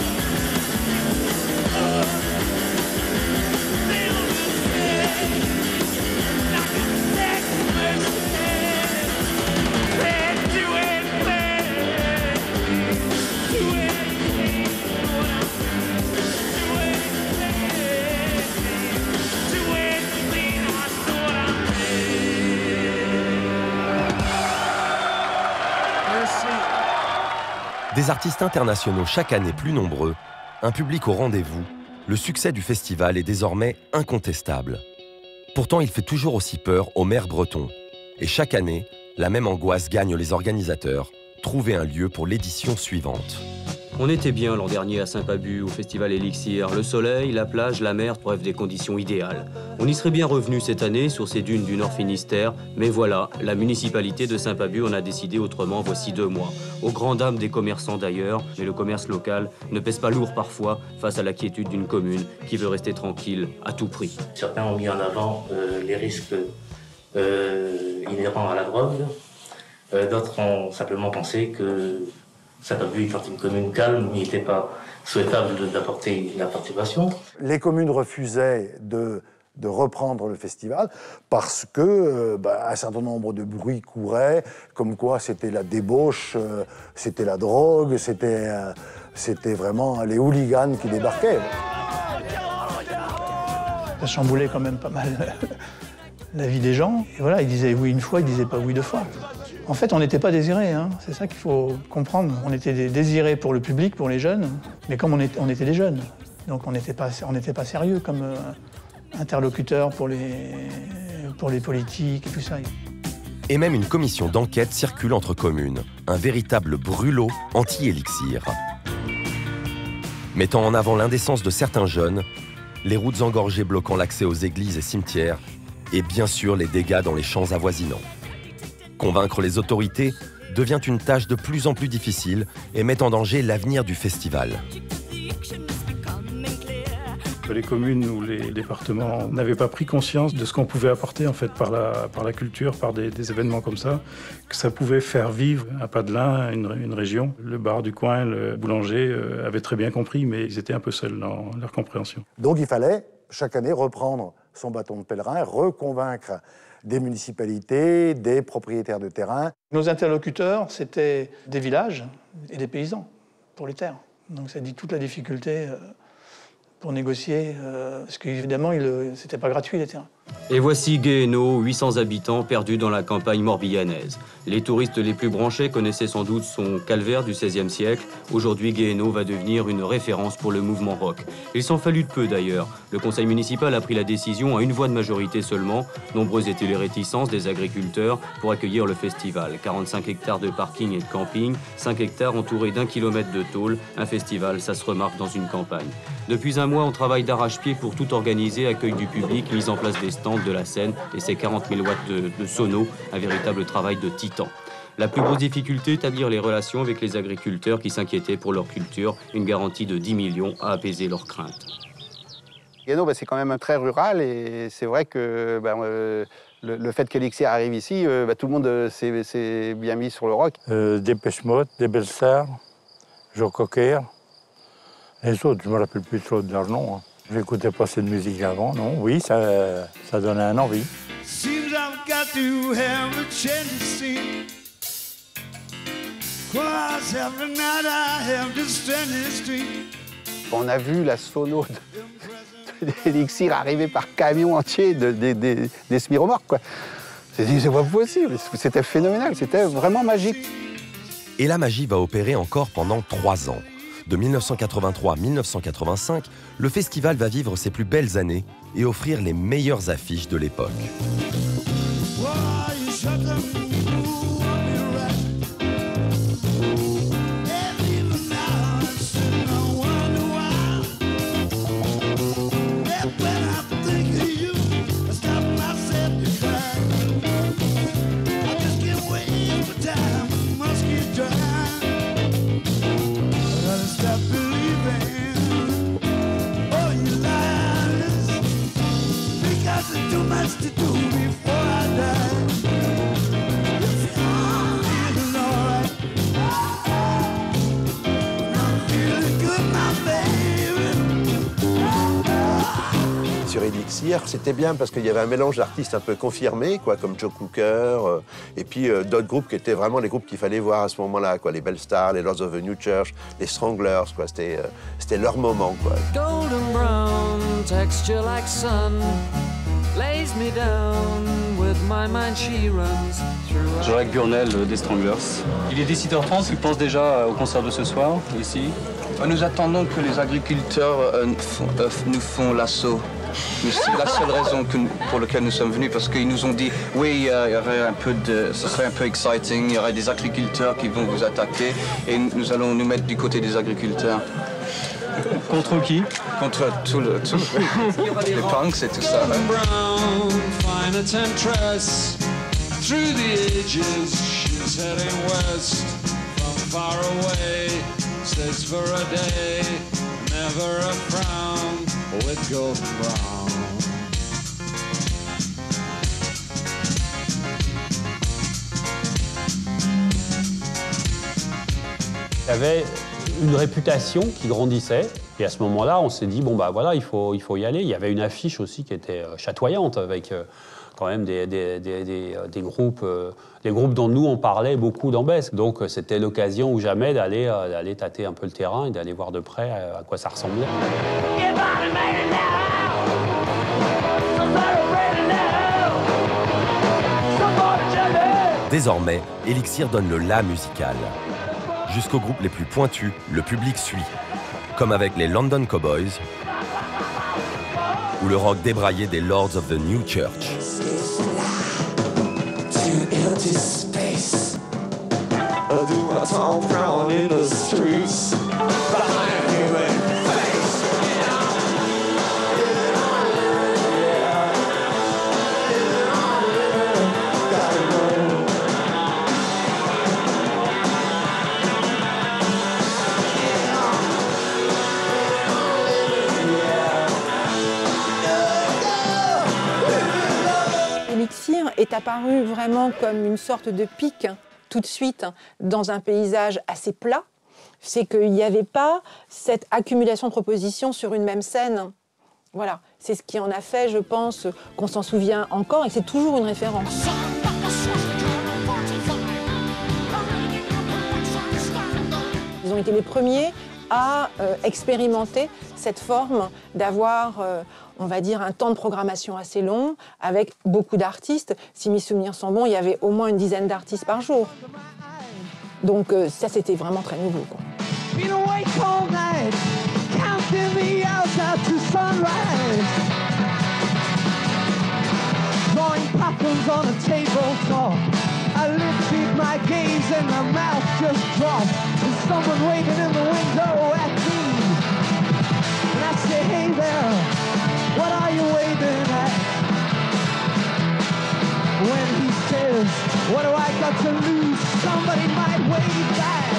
stay on the scene like a sex machine. Say, do it, man. Do Des artistes internationaux chaque année plus nombreux, un public au rendez-vous, le succès du festival est désormais incontestable. Pourtant, il fait toujours aussi peur aux maires bretons. Et chaque année, la même angoisse gagne les organisateurs, trouver un lieu pour l'édition suivante. On était bien l'an dernier à Saint-Pabu, au festival Elixir. Le soleil, la plage, la mer, bref, des conditions idéales. On y serait bien revenu cette année sur ces dunes du Nord Finistère, mais voilà, la municipalité de Saint-Pabu en a décidé autrement voici 2 mois. Aux grandes dames des commerçants d'ailleurs, mais le commerce local ne pèse pas lourd parfois face à la quiétude d'une commune qui veut rester tranquille à tout prix. Certains ont mis en avant les risques inhérents à la drogue. D'autres ont simplement pensé que Saint-Pabu étant une commune calme, il n'était pas souhaitable d'apporter la participation. Les communes refusaient de reprendre le festival parce que un certain nombre de bruits couraient, comme quoi c'était la débauche, c'était la drogue, c'était vraiment les hooligans qui débarquaient. Ça chamboulait quand même pas mal la vie des gens. Et voilà, ils disaient oui une fois, ils disaient pas oui 2 fois. En fait, on n'était pas désirés, hein. C'est ça qu'il faut comprendre. On était désirés pour le public, pour les jeunes, mais comme on était des jeunes, donc on n'était pas sérieux comme interlocuteur pour les politiques et tout ça. Et même une commission d'enquête circule entre communes, un véritable brûlot anti-élixir. Mettant en avant l'indécence de certains jeunes, les routes engorgées bloquant l'accès aux églises et cimetières, et bien sûr les dégâts dans les champs avoisinants. Convaincre les autorités devient une tâche de plus en plus difficile et met en danger l'avenir du festival. Les communes ou les départements n'avaient pas pris conscience de ce qu'on pouvait apporter en fait, par la culture, par des événements comme ça, que ça pouvait faire vivre un Padelin, une région. Le bar du coin, le boulanger avaient très bien compris, mais ils étaient un peu seuls dans leur compréhension. Donc il fallait chaque année reprendre son bâton de pèlerin, reconvaincre des municipalités, des propriétaires de terrain. Nos interlocuteurs, c'était des villages et des paysans pour les terres. Donc ça dit toute la difficulté pour négocier, parce qu'évidemment, c'était pas gratuit les terrains. Et voici Guéhéno, 800 habitants perdus dans la campagne morbihanaise. Les touristes les plus branchés connaissaient sans doute son calvaire du XVIe siècle. Aujourd'hui, Guéhéno va devenir une référence pour le mouvement rock. Il s'en fallut de peu d'ailleurs. Le conseil municipal a pris la décision à 1 voix de majorité seulement. Nombreuses étaient les réticences des agriculteurs pour accueillir le festival. 45 hectares de parking et de camping, 5 hectares entourés d'1 kilomètre de tôle. Un festival, ça se remarque dans une campagne. Depuis 1 mois, on travaille d'arrache-pied pour tout organiser, accueil du public, mise en place des stands, de la scène et ses 40 000 watts de sono, un véritable travail de titan. La plus grosse difficulté, établir les relations avec les agriculteurs qui s'inquiétaient pour leur culture, une garantie de 10 millions à apaiser leurs craintes. Guéhéno, c'est quand même très rural et c'est vrai que le fait qu'Elixir arrive ici, tout le monde s'est bien mis sur le rock. Dépêche Mode, des Belles Stars, Joe Cocker, les autres, je ne me rappelle plus trop de leur nom. Hein. Je n'écoutais pas cette musique avant, non? Oui, ça donnait un envie. On a vu la sono d'Elixir arriver par camion entier des Smyromorques, quoi. C'est pas possible, c'était phénoménal, c'était vraiment magique. Et la magie va opérer encore pendant 3 ans. De 1983 à 1985, le festival va vivre ses plus belles années et offrir les meilleures affiches de l'époque. Sur Elixir, c'était bien parce qu'il y avait un mélange d'artistes un peu confirmés, quoi, comme Joe Cooker, et puis d'autres groupes qui étaient vraiment les groupes qu'il fallait voir à ce moment-là, quoi, les Belles Stars, les Lords of the New Church, les Stranglers, quoi, c'était leur moment, quoi. Golden brown, texture like sun. lays me down. With my mind she runs through. Jean-Jacques Burnel des Stranglers. Il est 17h30, tu penses déjà au concert de ce soir, ici? Nous attendons que les agriculteurs nous font l'assaut. C'est la seule raison pour laquelle nous sommes venus, parce qu'ils nous ont dit oui, il y aurait ce serait un peu exciting, il y aurait des agriculteurs qui vont vous attaquer et nous allons nous mettre du côté des agriculteurs. Contre qui? Contre tout les punks et tout ça. Fine a temptress through the ages. She's heading west from far away. Stays for a day, never a frown with golden brown. Il y avait une réputation qui grandissait. Et à ce moment-là, on s'est dit, bon, bah voilà, il faut y aller. Il y avait une affiche aussi qui était chatoyante, avec quand même des groupes dont nous, on parlait beaucoup d'Ambès. Donc, c'était l'occasion ou jamais d'aller tâter un peu le terrain et d'aller voir de près à quoi ça ressemblait. Désormais, Elixir donne le la musical. Jusqu'aux groupes les plus pointus, le public suit. Comme avec les London Cowboys ou le rock débraillé des Lords of the New Church. Elixir est apparu vraiment comme une sorte de pic, tout de suite, dans un paysage assez plat. C'est qu'il n'y avait pas cette accumulation de propositions sur une même scène. Voilà, c'est ce qui en a fait, je pense, qu'on s'en souvient encore et que c'est toujours une référence. Ils ont été les premiers à expérimenter cette forme d'avoir, on va dire, un temps de programmation assez long, avec beaucoup d'artistes. Si mes souvenirs sont bons, il y avait au moins une dizaine d'artistes par jour. Donc ça, c'était vraiment très nouveau, quoi. I lifted my gaze and my mouth just dropped. There's someone waving in the window at me. And I say, hey there, what are you waving at? When he says, what do I got to lose? Somebody might wave back.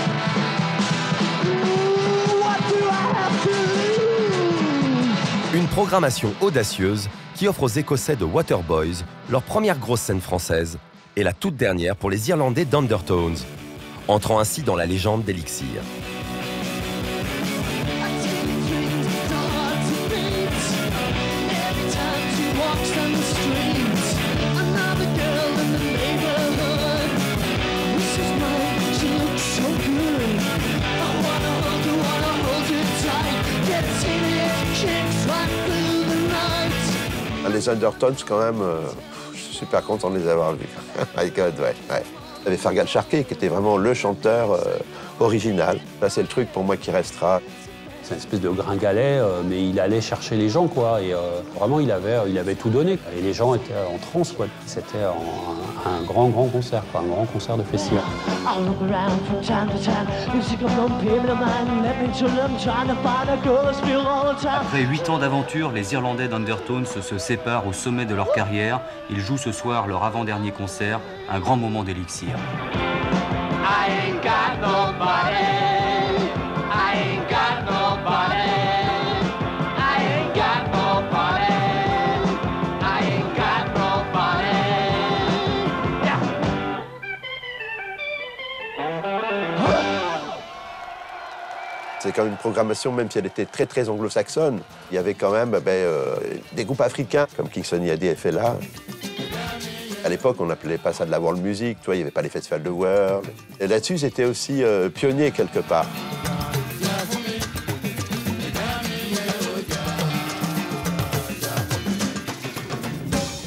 Ooh, what do I have to lose? Une programmation audacieuse qui offre aux Écossais de Waterboys leur première grosse scène française et la toute dernière pour les Irlandais d'Undertones, entrant ainsi dans la légende d'Elixir. Les Undertones, quand même, je suis super content de les avoir vus. My God, ouais. Il y avait Fergal Sharkey, qui était vraiment le chanteur original. Là, c'est le truc pour moi qui restera. C'est une espèce de gringalet, mais il allait chercher les gens, quoi. Et vraiment, il avait tout donné. Et les gens étaient en transe, quoi. C'était un grand concert, quoi. Un grand concert de festival. Après 8 ans d'aventure, les Irlandais d'Undertones se séparent au sommet de leur carrière. Ils jouent ce soir leur avant-dernier concert, un grand moment d'Elixir. I ain't got nobody. I ain't got nobody. I ain't got nobody. I ain't got nobody. Yeah. C'est quand même une programmation, même si elle était très anglo-saxonne. Il y avait quand même des groupes africains, comme Kingston Yadé et Fela. À l'époque, on n'appelait pas ça de la world music, tu vois, il n'y avait pas les festivals de world. Et là-dessus, c'était aussi pionnier quelque part.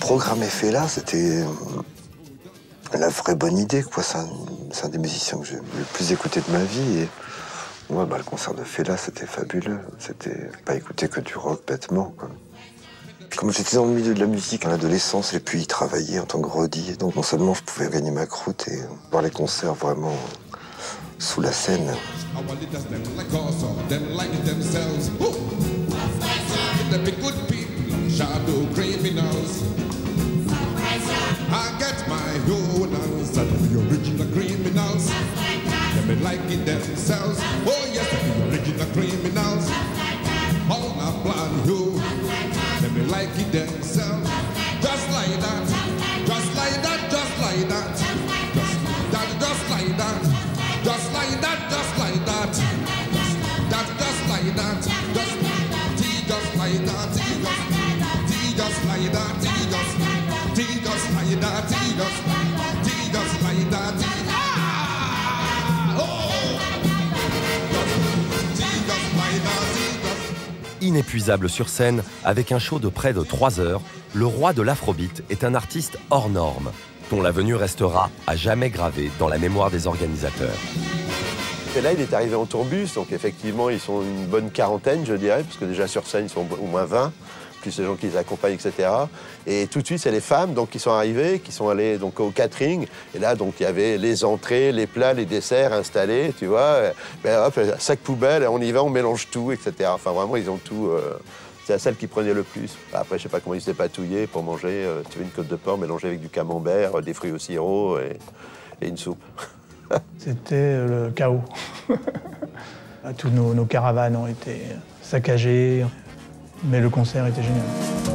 programmer Fela, c'était la vraie bonne idée, quoi. C'est un des musiciens que j'ai le plus écouté de ma vie. Et ouais, le concert de Fela, c'était fabuleux. C'était pas écouter que du rock bêtement, quoi. Comme j'étais dans le milieu de la musique en adolescence et puis y travailler en tant que roadie, donc non seulement je pouvais gagner ma croûte et voir les concerts vraiment sous la scène. Let me like it themselves, just like that, just like that, just like that, just like that, just like that, just like that, just like that, just like that, just like that, just like that, Inépuisable sur scène, avec un show de près de 3 heures, le roi de l'afrobeat est un artiste hors norme, dont la venue restera à jamais gravée dans la mémoire des organisateurs. Et là, il est arrivé en tourbus, donc effectivement, ils sont une bonne quarantaine, je dirais, parce que déjà sur scène, ils sont au moins 20, plus les gens qui les accompagnent, etc. Et tout de suite, c'est les femmes donc, qui sont arrivées, qui sont allées donc, au catering. Et là, donc, il y avait les entrées, les plats, les desserts installés, tu vois. Ben, hop, sac poubelle, on y va, on mélange tout, etc. Enfin, vraiment, ils ont tout... C'est celle qui prenait le plus. Après, je sais pas comment ils se dépatouillaient pour manger. Tu veux une côte de porc mélangée avec du camembert, des fruits au sirop et une soupe. C'était le chaos. Tous nos caravanes ont été saccagées, mais le concert était génial.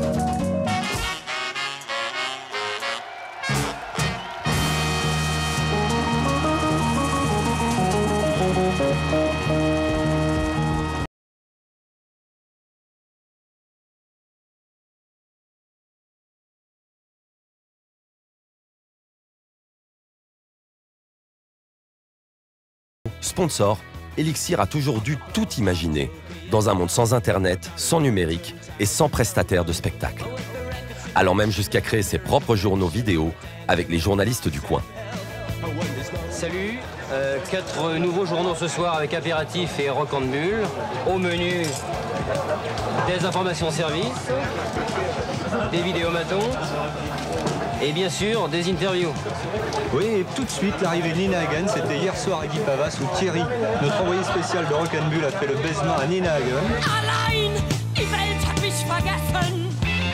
Sponsor, Elixir a toujours dû tout imaginer, dans un monde sans Internet, sans numérique et sans prestataire de spectacle. Allant même jusqu'à créer ses propres journaux vidéo avec les journalistes du coin. Salut, 4 nouveaux journaux ce soir avec apéritif et rock and bulle. Au menu, des informations services, des vidéomatons et bien sûr des interviews. Oui, et tout de suite, l'arrivée de Nina Hagen, c'était hier soir à Guy Pavas où Thierry, notre envoyé spécial de Rock and Bull, a fait le baisement à Nina Hagen. Allein, die Welt hat mich vergessen.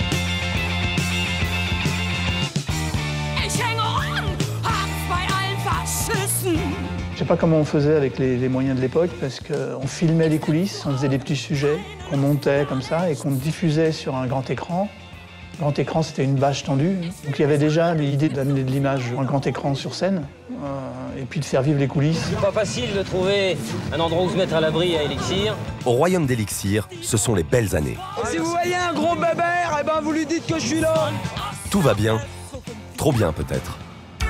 Ich hänge an, hab's bei allen Faschisten. Je sais pas comment on faisait avec les moyens de l'époque, parce qu'on filmait les coulisses, on faisait des petits sujets qu'on montait comme ça et qu'on diffusait sur un grand écran. Grand écran, c'était une bâche tendue. Donc il y avait déjà l'idée d'amener de l'image sur un grand écran sur scène et puis de faire vivre les coulisses. C'est pas facile de trouver un endroit où se mettre à l'abri à Elixir. Au royaume d'Elixir, ce sont les belles années. Si vous voyez un gros bébert, eh ben vous lui dites que je suis là. Tout va bien, trop bien peut-être.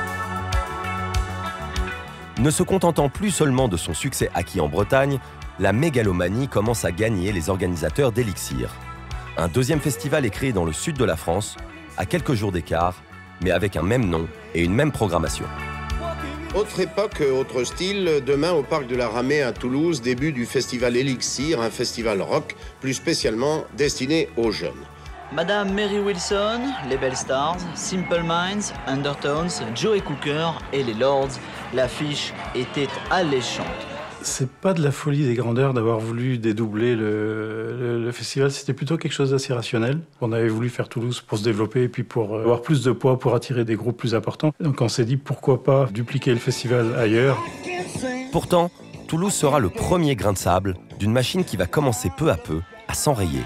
Ne se contentant plus seulement de son succès acquis en Bretagne, la mégalomanie commence à gagner les organisateurs d'Elixir. Un deuxième festival est créé dans le sud de la France, à quelques jours d'écart, mais avec un même nom et une même programmation. Autre époque, autre style. Demain, au Parc de la Ramée à Toulouse, début du festival Elixir, un festival rock, plus spécialement destiné aux jeunes. Madame Mary Wilson, les Belles Stars, Simple Minds, Undertones, Joey Cooker et les Lords. L'affiche était alléchante. C'est pas de la folie des grandeurs d'avoir voulu dédoubler le festival, c'était plutôt quelque chose d'assez rationnel. On avait voulu faire Toulouse pour se développer et puis pour avoir plus de poids, pour attirer des groupes plus importants. Donc on s'est dit pourquoi pas dupliquer le festival ailleurs. Pourtant, Toulouse sera le premier grain de sable d'une machine qui va commencer peu à peu à s'enrayer.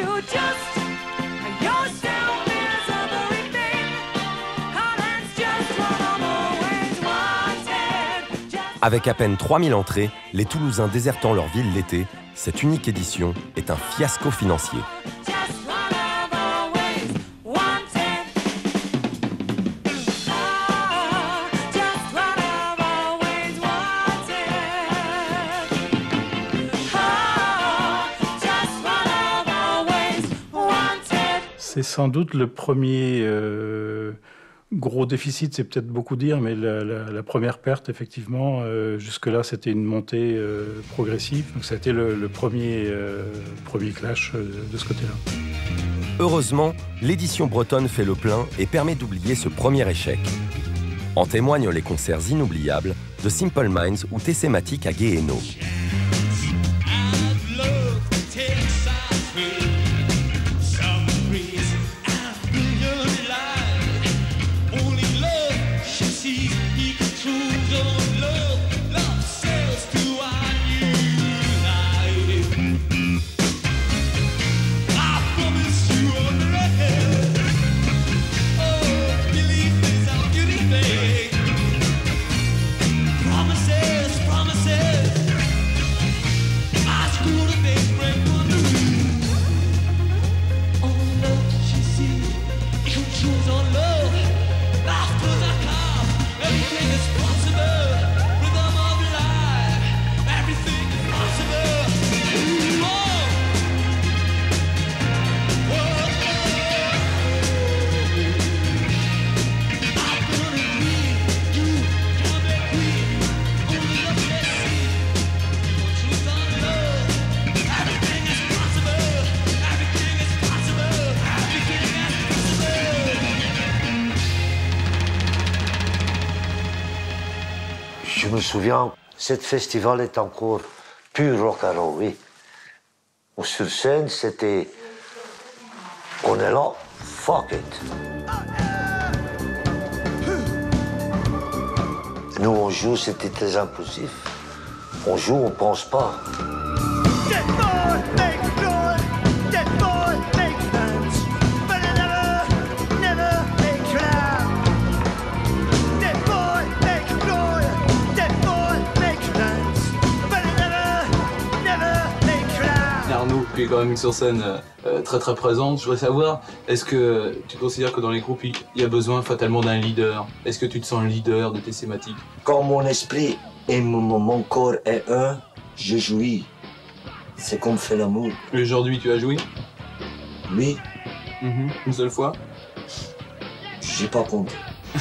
Avec à peine 3000 entrées, les Toulousains désertant leur ville l'été, cette unique édition est un fiasco financier. C'est sans doute le premier gros déficit, c'est peut-être beaucoup dire, mais la première perte, effectivement, jusque-là, c'était une montée progressive. Donc ça a été le premier clash de ce côté-là. Heureusement, l'édition bretonne fait le plein et permet d'oublier ce premier échec. En témoignent les concerts inoubliables de Simple Minds ou Tessematic à Guéhéno. Je me souviens, ce festival est encore pur rock'n'roll, oui. Sur scène, c'était... On est là, fuck it. Nous, on joue, c'était très impulsif. On joue, on pense pas. Arnaud, qui est quand même une sur scène très très présente. Je voudrais savoir, est-ce que tu considères que dans les groupes, il y a besoin fatalement d'un leader? Est-ce que tu te sens le leader de Tessematic? Quand mon esprit et mon corps est un, je jouis. C'est comme fait l'amour. Et aujourd'hui, tu as joui? Oui. Une seule fois? J'ai pas compté.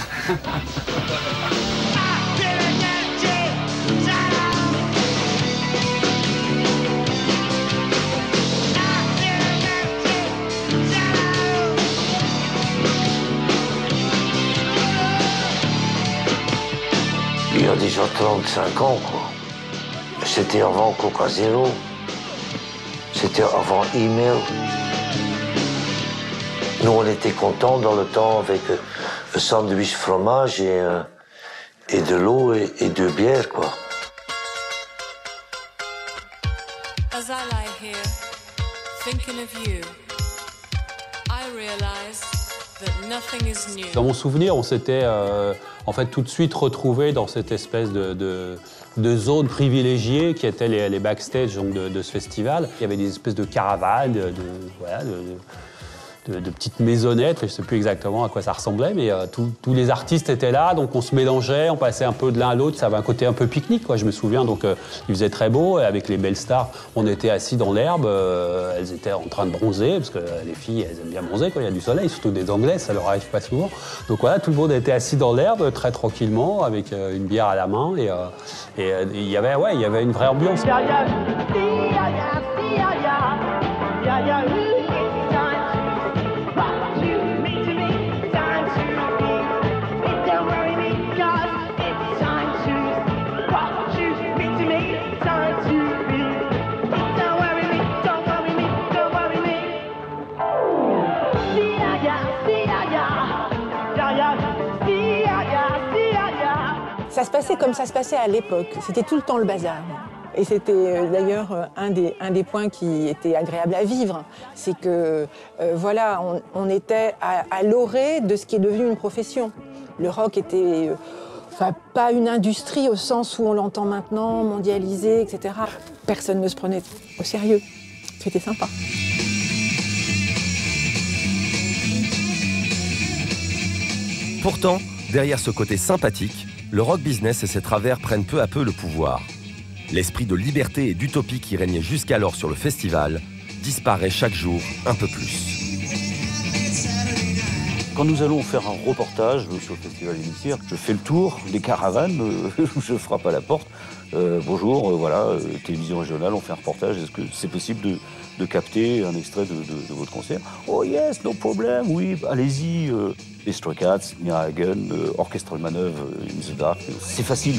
Il y a déjà 35 ans, quoi. C'était avant Coca Zero. C'était avant email. Nous, on était contents dans le temps avec un sandwich fromage et de l'eau et 2 bières, quoi. As I lie here, thinking of you, I realize that nothing is new. Dans mon souvenir, on s'était en fait tout de suite retrouvés dans cette espèce de zone privilégiée qui était les backstage donc, de ce festival. Il y avait des espèces de caravanes, de petites maisonnettes, je ne sais plus exactement à quoi ça ressemblait, mais tous les artistes étaient là, donc on se mélangeait, on passait un peu de l'un à l'autre, ça avait un côté un peu pique-nique, quoi, je me souviens, donc il faisait très beau, et avec les belles stars, on était assis dans l'herbe, elles étaient en train de bronzer, parce que les filles, elles aiment bien bronzer quand il y a du soleil, surtout des Anglaises, ça leur arrive pas souvent. Donc voilà, tout le monde était assis dans l'herbe, très tranquillement, avec une bière à la main, et il y avait une vraie ambiance. Ça se passait comme ça se passait à l'époque. C'était tout le temps le bazar. Et c'était d'ailleurs un des points qui était agréable à vivre. C'est que, voilà, on était à l'orée de ce qui est devenu une profession. Le rock était, pas une industrie au sens où on l'entend maintenant, mondialisé, etc. Personne ne se prenait au sérieux. C'était sympa. Pourtant, derrière ce côté sympathique, le rock business et ses travers prennent peu à peu le pouvoir. L'esprit de liberté et d'utopie qui régnait jusqu'alors sur le festival disparaît chaque jour un peu plus. Quand nous allons faire un reportage sur le Festival Elixir, je fais le tour des caravanes, je frappe à la porte. Bonjour, voilà, télévision régionale, on fait un reportage, est-ce que c'est possible de capter un extrait de votre concert? Oh yes, no problem, oui, allez-y. Les Stray Cats, Nina Hagen, Orchestral Manœuvre, In the Dark, c'est facile.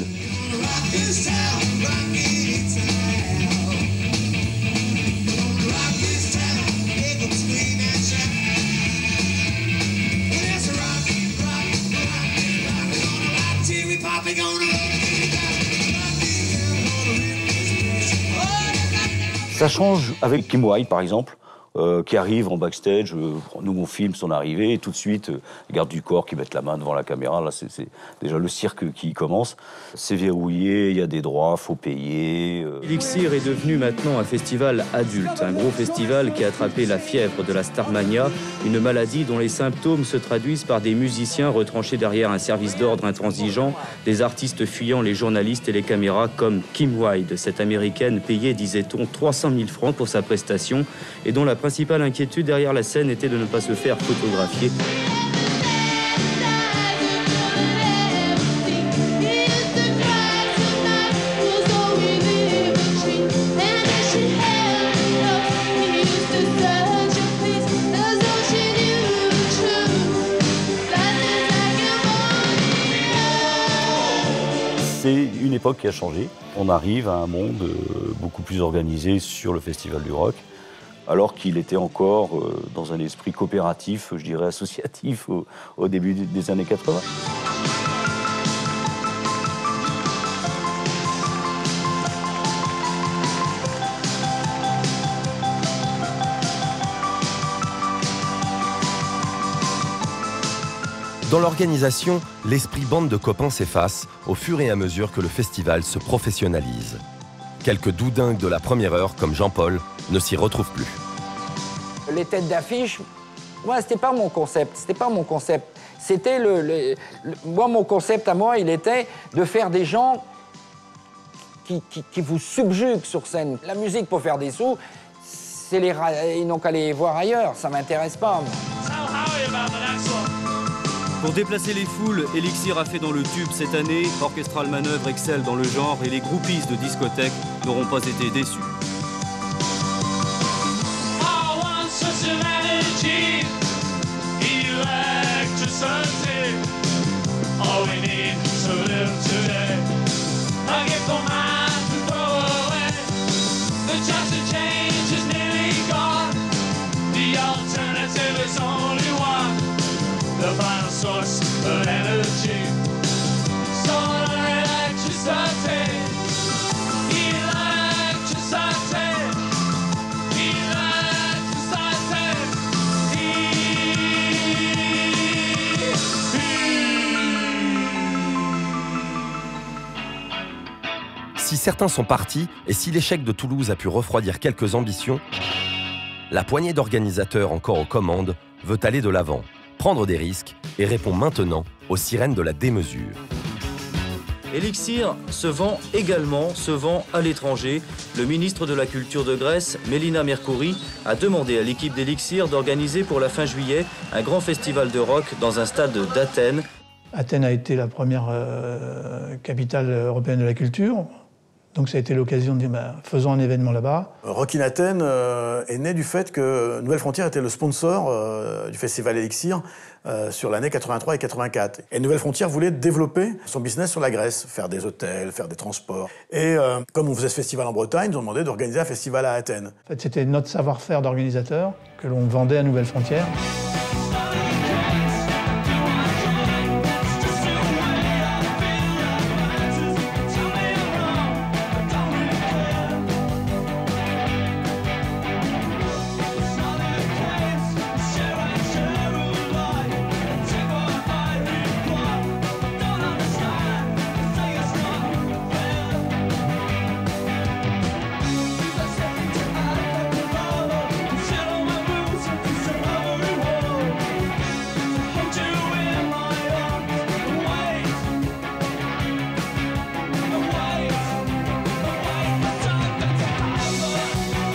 Ça change avec Kim Wilde, par exemple, qui arrive en backstage. Nous, on filme son arrivée et tout de suite, les gardes du corps qui mettent la main devant la caméra. Là, c'est déjà le cirque qui commence. C'est verrouillé, il y a des droits, faut payer. Elixir est devenu maintenant un festival adulte, un gros festival qui a attrapé la fièvre de la Starmania, une maladie dont les symptômes se traduisent par des musiciens retranchés derrière un service d'ordre intransigeant, des artistes fuyant les journalistes et les caméras comme Kim Wilde, cette américaine payée, disait-on, 300 000 francs pour sa prestation et dont la principale inquiétude derrière la scène était de ne pas se faire photographier. C'est une époque qui a changé. On arrive à un monde beaucoup plus organisé sur le Festival du Rock, alors qu'il était encore dans un esprit coopératif, je dirais associatif, au début des années 80. Dans l'organisation, l'esprit bande de copains s'efface au fur et à mesure que le festival se professionnalise. Quelques doudingues de la première heure, comme Jean-Paul, ne s'y retrouvent plus. Les têtes d'affiche, moi, c'était pas mon concept. C'était moi, mon concept à moi, il était de faire des gens qui vous subjuguent sur scène. La musique pour faire des sous, ils n'ont qu'à les voir ailleurs, ça m'intéresse pas. Pour déplacer les foules, Elixir a fait dans le tube cette année. Orchestral Manœuvre excelle dans le genre et les groupies de discothèque n'auront pas été déçus. Si certains sont partis et si l'échec de Toulouse a pu refroidir quelques ambitions, la poignée d'organisateurs encore aux commandes veut aller de l'avant, prendre des risques et répond maintenant aux sirènes de la démesure. Elixir se vend également, à l'étranger. Le ministre de la Culture de Grèce, Mélina Mercouri, a demandé à l'équipe d'Elixir d'organiser pour la fin juillet un grand festival de rock dans un stade d'Athènes. Athènes a été la première capitale européenne de la culture. Donc ça a été l'occasion de dire, faisons un événement là-bas. Rock in Athènes est né du fait que Nouvelle Frontière était le sponsor du festival Elixir sur l'année 83 et 84. Et Nouvelle Frontière voulait développer son business sur la Grèce, faire des hôtels, faire des transports. Et comme on faisait ce festival en Bretagne, ils ont demandé d'organiser un festival à Athènes. En fait, c'était notre savoir-faire d'organisateur que l'on vendait à Nouvelle Frontière.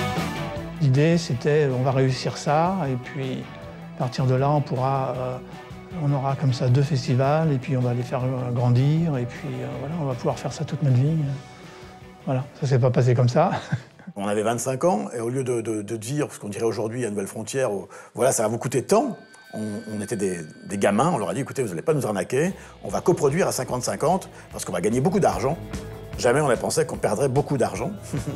L'idée, c'était on va réussir ça, et puis à partir de là, on pourra On aura comme ça 2 festivals, et puis on va les faire grandir, et puis voilà, on va pouvoir faire ça toute notre vie. Voilà, ça s'est pas passé comme ça. On avait 25 ans, et au lieu de dire, ce qu'on dirait aujourd'hui à Nouvelle Frontière, voilà, ça va vous coûter tant, on était des gamins, on leur a dit, écoutez, vous n'allez pas nous arnaquer, on va coproduire à 50-50, parce qu'on va gagner beaucoup d'argent. Jamais on n'a pensé qu'on perdrait beaucoup d'argent.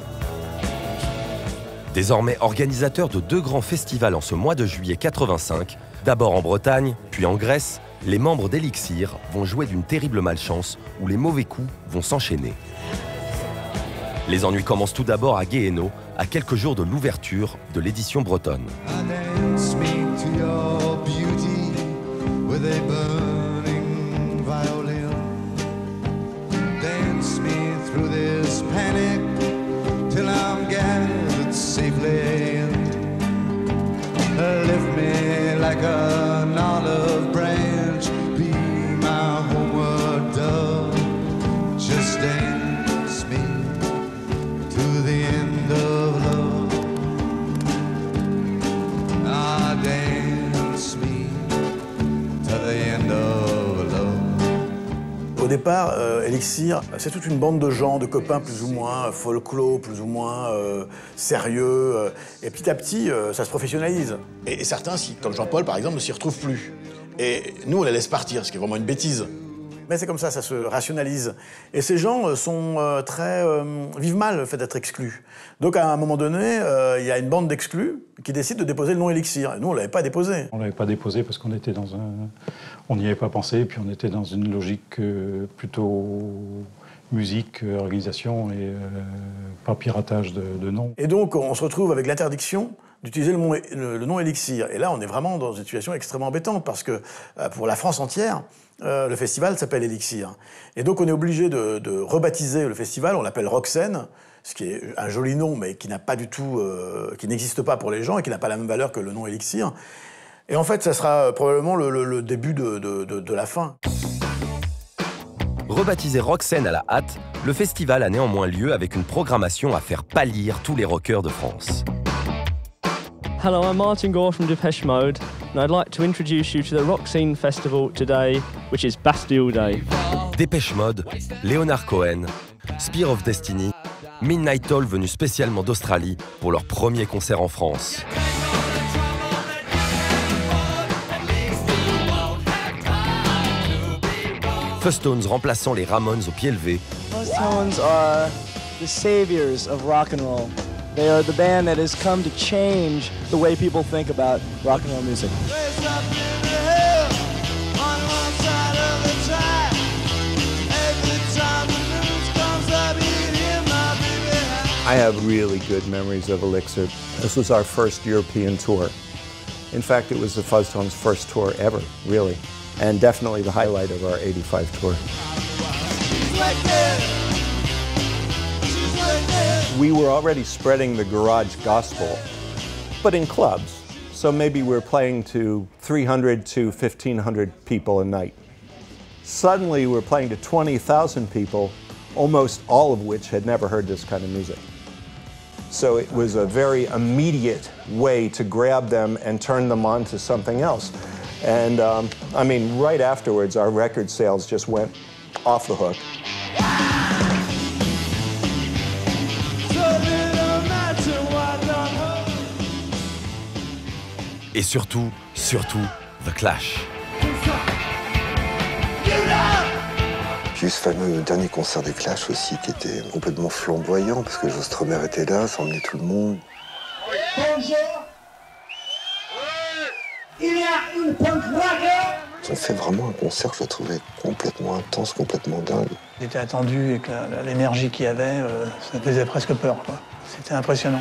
Désormais organisateur de 2 grands festivals en ce mois de juillet 85, d'abord en Bretagne, puis en Grèce, les membres d'Elixir vont jouer d'une terrible malchance où les mauvais coups vont s'enchaîner. Les ennuis commencent tout d'abord à Guéhéno, à quelques jours de l'ouverture de l'édition bretonne. Lift me like an olive branch, be my homeward dove. Just dance me to the end of love. Ah, dance me to the end of love. Au départ, Elixir, c'est toute une bande de gens, de copains plus ou moins folklore, plus ou moins sérieux. Et petit à petit, ça se professionnalise. Et certains, comme Jean-Paul par exemple, ne s'y retrouvent plus. Et nous, on les laisse partir, ce qui est vraiment une bêtise. Mais c'est comme ça se rationalise. Et ces gens vivent mal le fait d'être exclus. Donc à un moment donné, il y a une bande d'exclus qui décide de déposer le nom Elixir. Et nous, on ne l'avait pas déposé. On ne l'avait pas déposé parce qu'on était on n'y avait pas pensé, et puis on était dans une logique plutôt musique, organisation et pas piratage de noms. Et donc on se retrouve avec l'interdiction d'utiliser le nom Elixir. Et là, on est vraiment dans une situation extrêmement embêtante parce que pour la France entière, le festival s'appelle Elixir. Et donc on est obligé de rebaptiser le festival, on l'appelle Roxen, ce qui est un joli nom, mais qui n'a pas du tout, qui n'existe pas pour les gens et qui n'a pas la même valeur que le nom Elixir. Et en fait, ça sera probablement le début de la fin. Rebaptisé Roxen à la hâte, le festival a néanmoins lieu avec une programmation à faire pâlir tous les rockers de France. Hello, I'm Martin Gore from Depeche Mode, and I'd like to introduce you to the Roxen Festival today, which is Bastille Day. Depeche Mode, Leonard Cohen, Spear of Destiny, Midnight Oil venu spécialement d'Australie pour leur premier concert en France. Fuzz-Tones remplaçant les Ramones au pied levé. Fuzz-Tones are the saviors of rock and roll. They are the band that has come to change the way people think about rock and roll music. I have really good memories of Elixir. This was our first European tour. In fact, it was the Fuzz-Tones' first tour ever, really, and definitely the highlight of our '85 tour. We were already spreading the garage gospel, but in clubs. So maybe we're playing to 300 to 1,500 people a night. Suddenly we're playing to 20,000 people, almost all of which had never heard this kind of music. So it was a very immediate way to grab them and turn them on to something else. And I mean, right afterwards, our record sales just went off the hook. Et surtout, The Clash. Puis ce fameux dernier concert des Clash aussi qui était complètement flamboyant parce que Joe Strummer était là, ça emmenait tout le monde. Bonjour. Il y a une punk rocker. Ils ont fait vraiment un concert que je trouvais complètement intense, complètement dingue. Il était attendu et que l'énergie qu'il y avait, ça faisait presque peur, quoi. C'était impressionnant.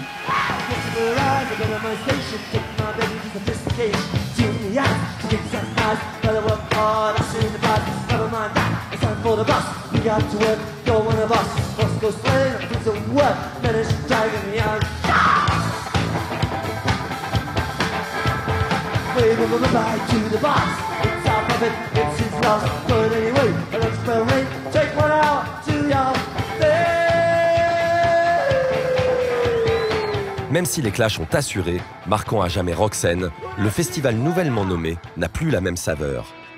Même si les Clash ont assuré, marquant à jamais Roxen, le festival nouvellement nommé n'a plus la même saveur.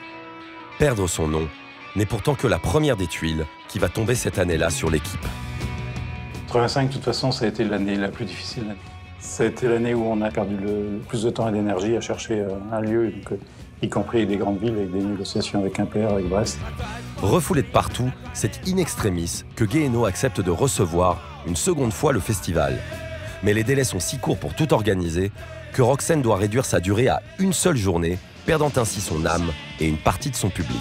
Perdre son nom n'est pourtant que la première des tuiles qui va tomber cette année-là sur l'équipe. 85, de toute façon, ça a été l'année la plus difficile. Ça a été l'année où on a perdu le plus de temps et d'énergie à chercher un lieu, donc, y compris des grandes villes, avec des négociations avec Quimper, avec Brest. Refoulé de partout, c'est in extremis que Guéhenno accepte de recevoir une seconde fois le festival. Mais les délais sont si courts pour tout organiser que Roxen doit réduire sa durée à une seule journée, perdant ainsi son âme et une partie de son public.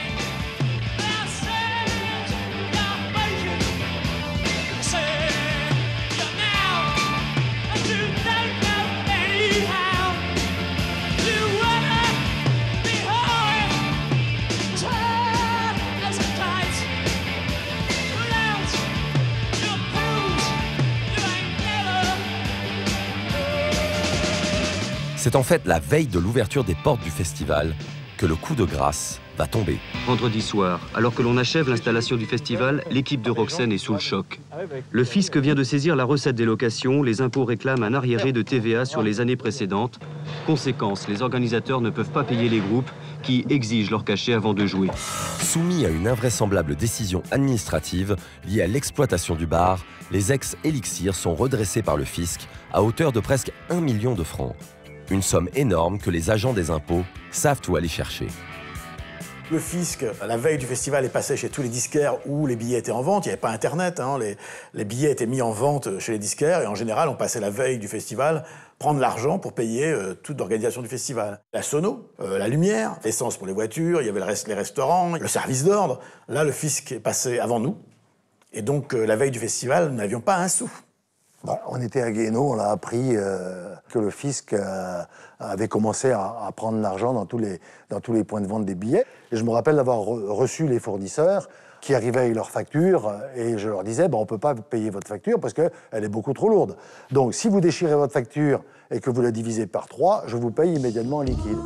C'est en fait la veille de l'ouverture des portes du festival que le coup de grâce va tomber. Vendredi soir, alors que l'on achève l'installation du festival, l'équipe de Roxen est sous le choc. Le fisc vient de saisir la recette des locations, les impôts réclament un arriéré de TVA sur les années précédentes. Conséquence, les organisateurs ne peuvent pas payer les groupes qui exigent leur cachet avant de jouer. Soumis à une invraisemblable décision administrative liée à l'exploitation du bar, les ex-Elixir sont redressés par le fisc à hauteur de presque 1 million de francs. Une somme énorme que les agents des impôts savent où aller chercher. Le fisc, la veille du festival, est passé chez tous les disquaires où les billets étaient en vente. Il n'y avait pas Internet, hein. Les billets étaient mis en vente chez les disquaires et en général, on passait la veille du festival prendre l'argent pour payer toute l'organisation du festival. La sono, la lumière, l'essence pour les voitures, il y avait les restaurants, le service d'ordre. Là, le fisc est passé avant nous. Et donc, la veille du festival, nous n'avions pas un sou. Bon, on était à Guéhenno, on a appris que le fisc avait commencé à prendre l'argent dans tous les points de vente des billets. Et je me rappelle d'avoir reçu les fournisseurs qui arrivaient avec leurs factures et je leur disais on ne peut pas payer votre facture parce qu'elle est beaucoup trop lourde. Donc si vous déchirez votre facture et que vous la divisez par 3, je vous paye immédiatement en liquide.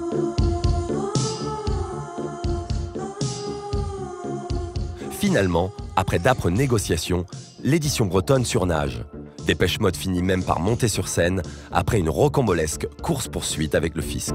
Finalement, après d'âpres négociations, l'édition bretonne surnage. Dépêche Mode finit même par monter sur scène après une rocambolesque course-poursuite avec le fisc.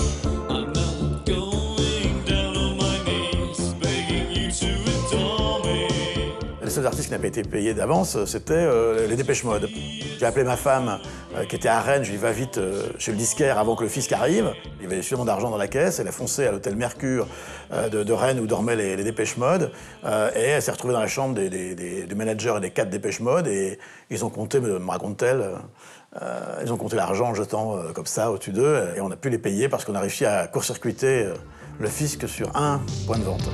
Les seuls artistes qui n'avaient pas été payés d'avance, c'était les Dépêche Mode. J'ai appelé ma femme qui était à Rennes, je lui ai dit va vite chez le disquaire avant que le fisc arrive. Il y avait suffisamment d'argent dans la caisse, elle a foncé à l'hôtel Mercure de Rennes où dormaient les Dépêche Mode et elle s'est retrouvée dans la chambre du manager et des 4 Dépêche Mode et ils ont compté, me raconte-t-elle, ils ont compté l'argent en jetant comme ça au-dessus d'eux et on a pu les payer parce qu'on a réussi à court-circuiter le fisc sur un point de vente.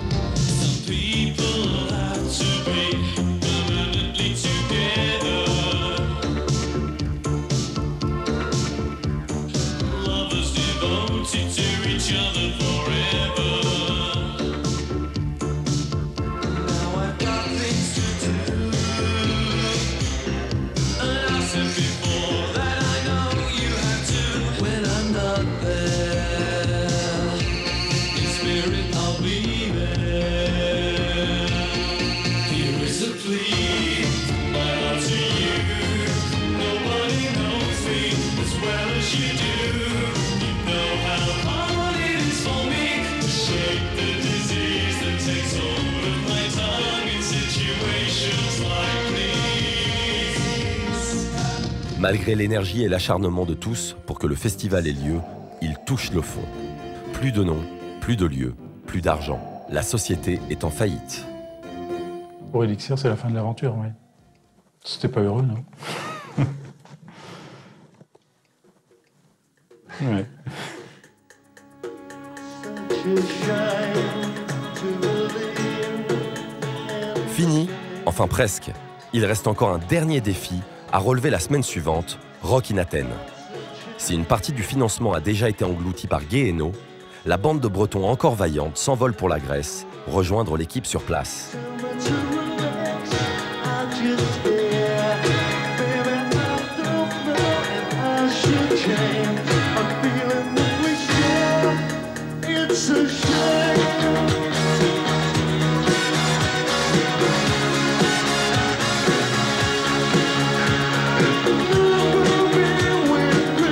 Malgré l'énergie et l'acharnement de tous pour que le festival ait lieu, il touche le fond. Plus de nom, plus de lieu, plus d'argent. La société est en faillite. Pour Elixir, c'est la fin de l'aventure, oui. C'était pas heureux, non? Ouais. Fini? Enfin presque. Il reste encore un dernier défi à relever la semaine suivante, Rock in Athènes. Si une partie du financement a déjà été engloutie par Guéhenno, la bande de Bretons encore vaillante s'envole pour la Grèce, rejoindre l'équipe sur place.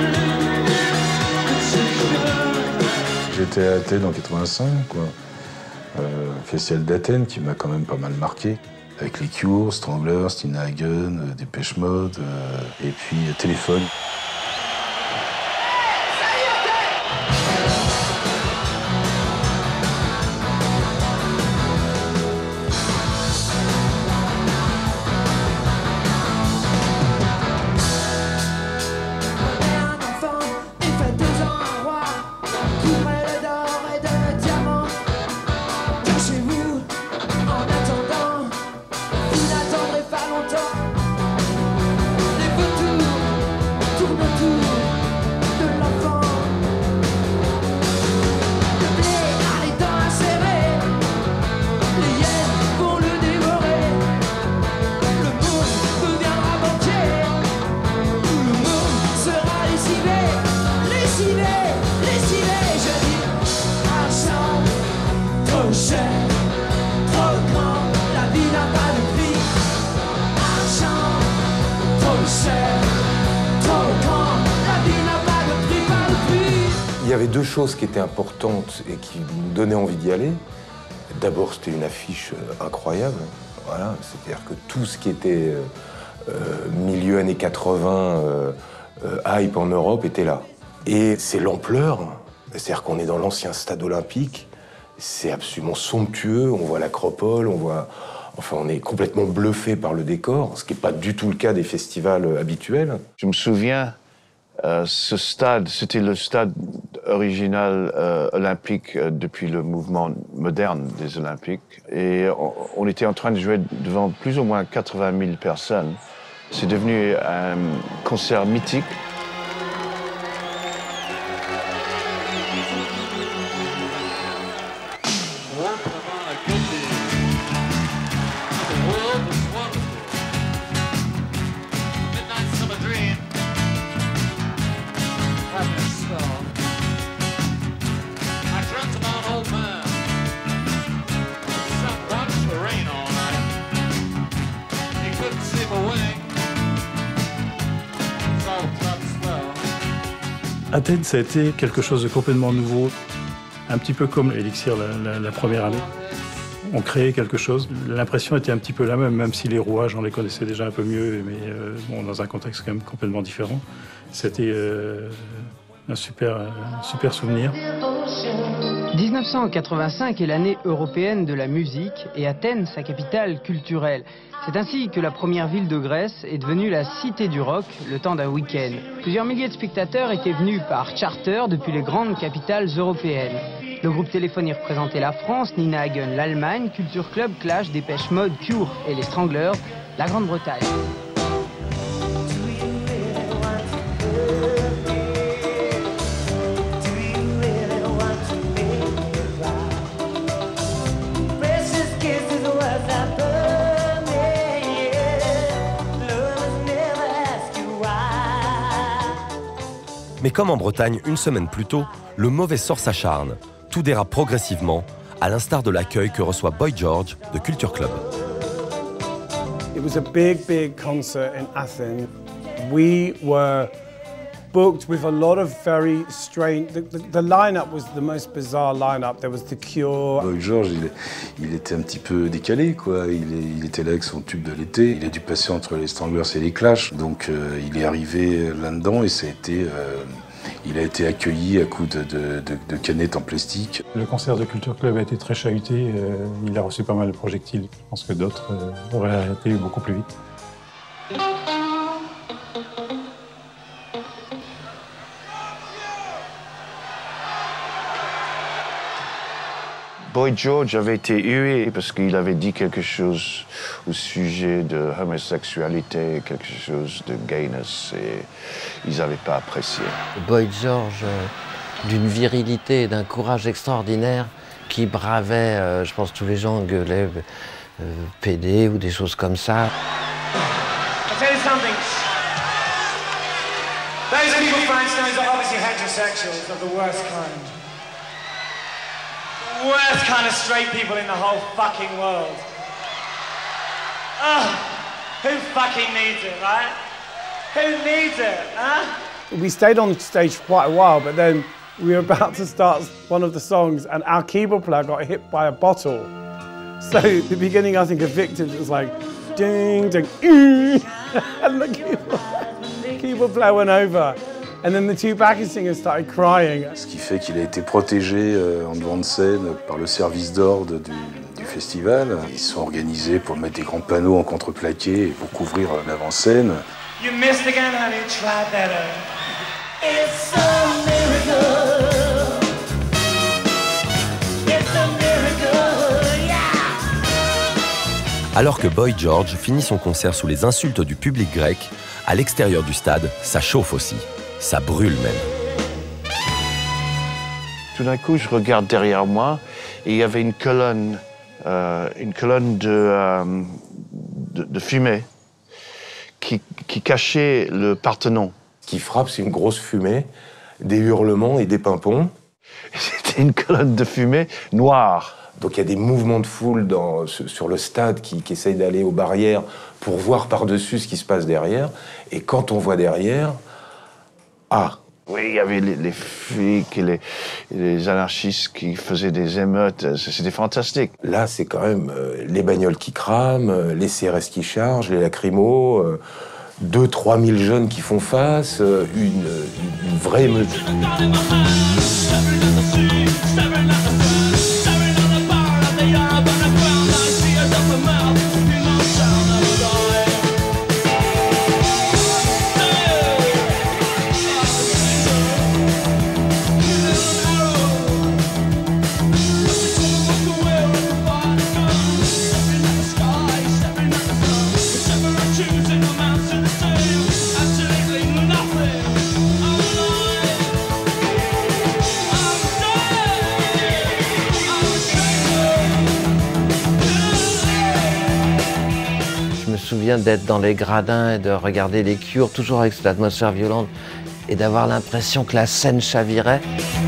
J'étais athée en 85, quoi. Festival d'Athènes qui m'a quand même pas mal marqué, avec les Cure, Stranglers, Tina Hagen, Depeche Mode, et puis Téléphone. Il y avait deux choses qui étaient importantes et qui nous donnaient envie d'y aller. D'abord, c'était une affiche incroyable. Voilà, c'est-à-dire que tout ce qui était milieu années 80, hype en Europe était là. Et c'est l'ampleur, c'est-à-dire qu'on est dans l'ancien stade olympique, c'est absolument somptueux, on voit l'acropole, on est complètement bluffé par le décor, ce qui n'est pas du tout le cas des festivals habituels. Je me souviens, ce stade, c'était le stade original olympique depuis le mouvement moderne des Olympiques. Et on était en train de jouer devant plus ou moins 80 000 personnes. C'est devenu un concert mythique. Athènes, ça a été quelque chose de complètement nouveau, un petit peu comme Elixir la première année. On créait quelque chose, l'impression était un petit peu la même si les rouages, on les connaissait déjà un peu mieux, mais bon, dans un contexte quand même complètement différent. C'était un super souvenir. 1985 est l'année européenne de la musique et Athènes, sa capitale culturelle. C'est ainsi que la première ville de Grèce est devenue la cité du rock le temps d'un week-end. Plusieurs milliers de spectateurs étaient venus par charter depuis les grandes capitales européennes. Le groupe téléphonique représentait la France, Nina Hagen l'Allemagne, Culture Club, Clash, Depeche Mode, Cure et les Stranglers, la Grande-Bretagne. Mais comme en Bretagne une semaine plus tôt, le mauvais sort s'acharne. Tout dérape progressivement, à l'instar de l'accueil que reçoit Boy George de Culture Club. It was a big concert in Athens. We were booked with a lot of very strange. The line-up was the most bizarre line-up. There was The Cure. Boy George, il était un petit peu décalé, quoi. Il était là avec son tube de l'été. Il a dû passer entre les Stranglers et les Clash. Donc il est arrivé là-dedans et ça a été. Il a été accueilli à coups de canettes en plastique. Le concert de Culture Club a été très chahuté. Il a reçu pas mal de projectiles. Je pense que d'autres auraient arrêté beaucoup plus vite. Boy George avait été hué parce qu'il avait dit quelque chose au sujet de homosexualité, quelque chose de gayness, et ils n'avaient pas apprécié. Boy George, d'une virilité et d'un courage extraordinaire, qui bravait, je pense, tous les gens gueulaient PD ou des choses comme ça. I'll tell you something. Those people find stones are obviously heterosexuals of the worst kind. Worst kind of straight people in the whole fucking world. Ugh, who fucking needs it, right? Who needs it, huh? We stayed on stage for quite a while, but then we were about to start one of the songs and our keyboard player got hit by a bottle. So the beginning, I think, of Victims, it was like, ding, ding, and the keyboard player went over. And then the two backing singers started crying. Ce qui fait qu'il a été protégé en devant de scène par le service d'ordre du festival. Ils se sont organisés pour mettre des grands panneaux en contreplaqué et pour couvrir l'avant-scène. You missed again, honey, try better. It's a miracle. It's a miracle, yeah. Alors que Boy George finit son concert sous les insultes du public grec, à l'extérieur du stade, ça chauffe aussi. Ça brûle même. Tout d'un coup, je regarde derrière moi et il y avait une colonne de fumée qui cachait le Parthénon. Ce qui frappe, c'est une grosse fumée, des hurlements et des pimpons. C'était une colonne de fumée noire. Donc il y a des mouvements de foule sur le stade qui essayent d'aller aux barrières pour voir par-dessus ce qui se passe derrière. Et quand on voit derrière, oui, il y avait les flics et les anarchistes qui faisaient des émeutes. C'était fantastique. Là, c'est quand même les bagnoles qui crament, les CRS qui chargent, les lacrymos, 2-3 000 jeunes qui font face, une vraie émeute. Je me souviens d'être dans les gradins et de regarder les cures, toujours avec cette atmosphère violente, et d'avoir l'impression que la scène chavirait.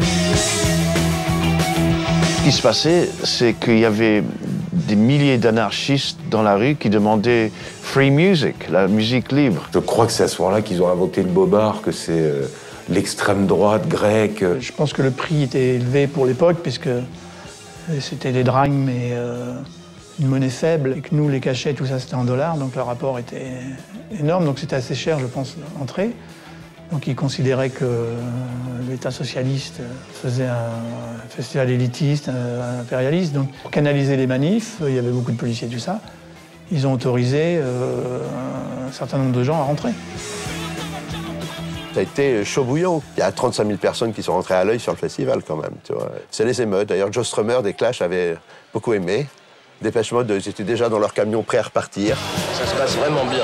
Ce qui se passait, c'est qu'il y avait des milliers d'anarchistes dans la rue qui demandaient free music, la musique libre. Je crois que c'est à ce moment-là qu'ils ont inventé le bobard, que c'est l'extrême droite grecque. Je pense que le prix était élevé pour l'époque, puisque c'était des drachmes, mais une monnaie faible, et que nous, les cachets, tout ça, c'était en dollars, donc le rapport était énorme, donc c'était assez cher, je pense, l'entrée. Donc ils considéraient que l'État socialiste faisait un festival élitiste, impérialiste. Donc pour canaliser les manifs, il y avait beaucoup de policiers et tout ça, ils ont autorisé un certain nombre de gens à rentrer. Ça a été chaud bouillant. Il y a 35 000 personnes qui sont rentrées à l'œil sur le festival quand même. C'est les émeutes. D'ailleurs, Joe Strummer des Clash avait beaucoup aimé. Dépêche Mode, ils étaient déjà dans leur camion prêts à repartir. Ça se passe vraiment bien.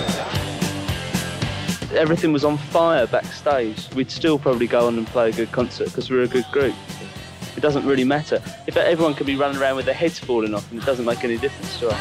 Everything was on fire backstage. We'd still probably go on and play a good concert because we're a good group. It doesn't really matter. If everyone could be running around with their heads falling off, and it doesn't make any difference to us.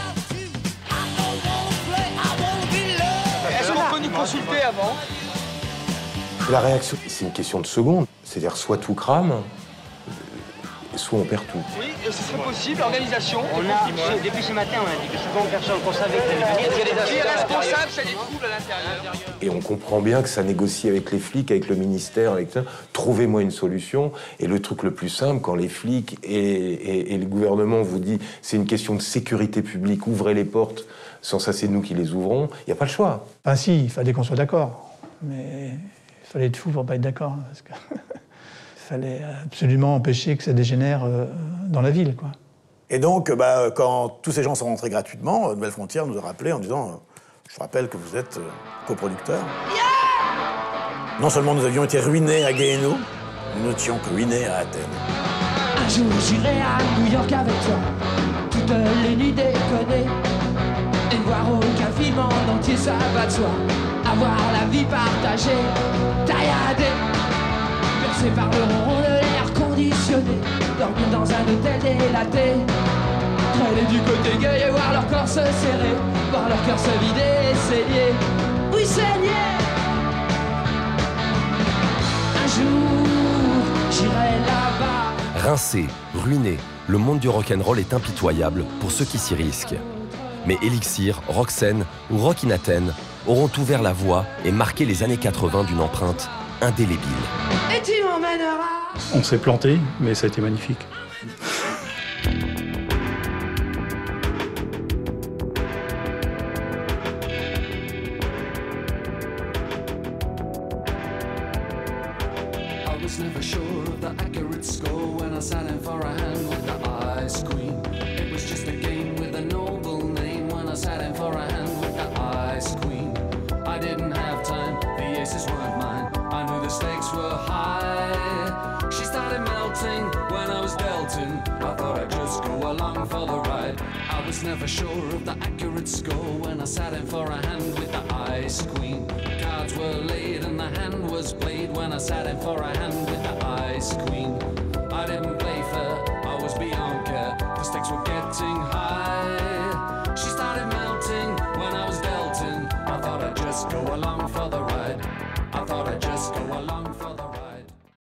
Est-ce qu'on peut nous consulter avant? La réaction, c'est une question de secondes. C'est-à-dire soit tout crame, soit on perd tout. Oui, ce serait possible, l'organisation. Depuis ce matin, on a dit que souvent personne qu'on savait qu'elle allait venir. Qui est responsable, c'est les troubles à l'intérieur. Et on comprend bien que ça négocie avec les flics, avec le ministère, avec ça. Trouvez-moi une solution. Et le truc le plus simple, quand les flics et le gouvernement vous disent c'est une question de sécurité publique, ouvrez les portes, sans ça c'est nous qui les ouvrons, il n'y a pas le choix. Enfin si, il fallait qu'on soit d'accord. Mais il fallait être fou pour pas être d'accord. Parce que il fallait absolument empêcher que ça dégénère dans la ville, quoi. Et donc, quand tous ces gens sont rentrés gratuitement, Nouvelle Frontière nous a rappelé en disant je rappelle que vous êtes coproducteur. Non seulement nous avions été ruinés à Guéhéno, nous n'étions que ruinés à Athènes. Un jour j'irai à New York avec toi, toutes les nuits déconner, et voir aucun film en entier, ça va de soi. Avoir la vie partagée, tailladée, percée par le ronron de l'air conditionné, dormir dans un hôtel délaté, traîner du côté gay et voir leur corps se serrer, voir leur cœur se vider et saigner, oui saigner. Un jour, j'irai là-bas. Rincé, ruiné, le monde du rock'n'roll est impitoyable pour ceux qui s'y risquent. Mais Elixir, Roxen ou Rock in Athènes auront ouvert la voie et marqué les années 80 d'une empreinte indélébile. Et tu m'emmènes mènera. On s'est planté, mais ça a été magnifique. I was never sure of the accurate score when I sat in for a hand with the ice queen. It was just a game with a noble name when I sat in for a hand with the ice queen. I didn't have time, the aces weren't mine. I knew the stakes were high. She started melting when I was dealt in. I thought I'd just go along for the ride. I was never sure of the accurate score when I sat in for a hand with the ice queen. Cards were laid and the hand was played when I sat in for a hand with the ice queen. I didn't play fair, I was beyond care. The stakes were getting high. She started melting when I was dealt in. I thought I'd just go along for the ride. I thought I'd just go along.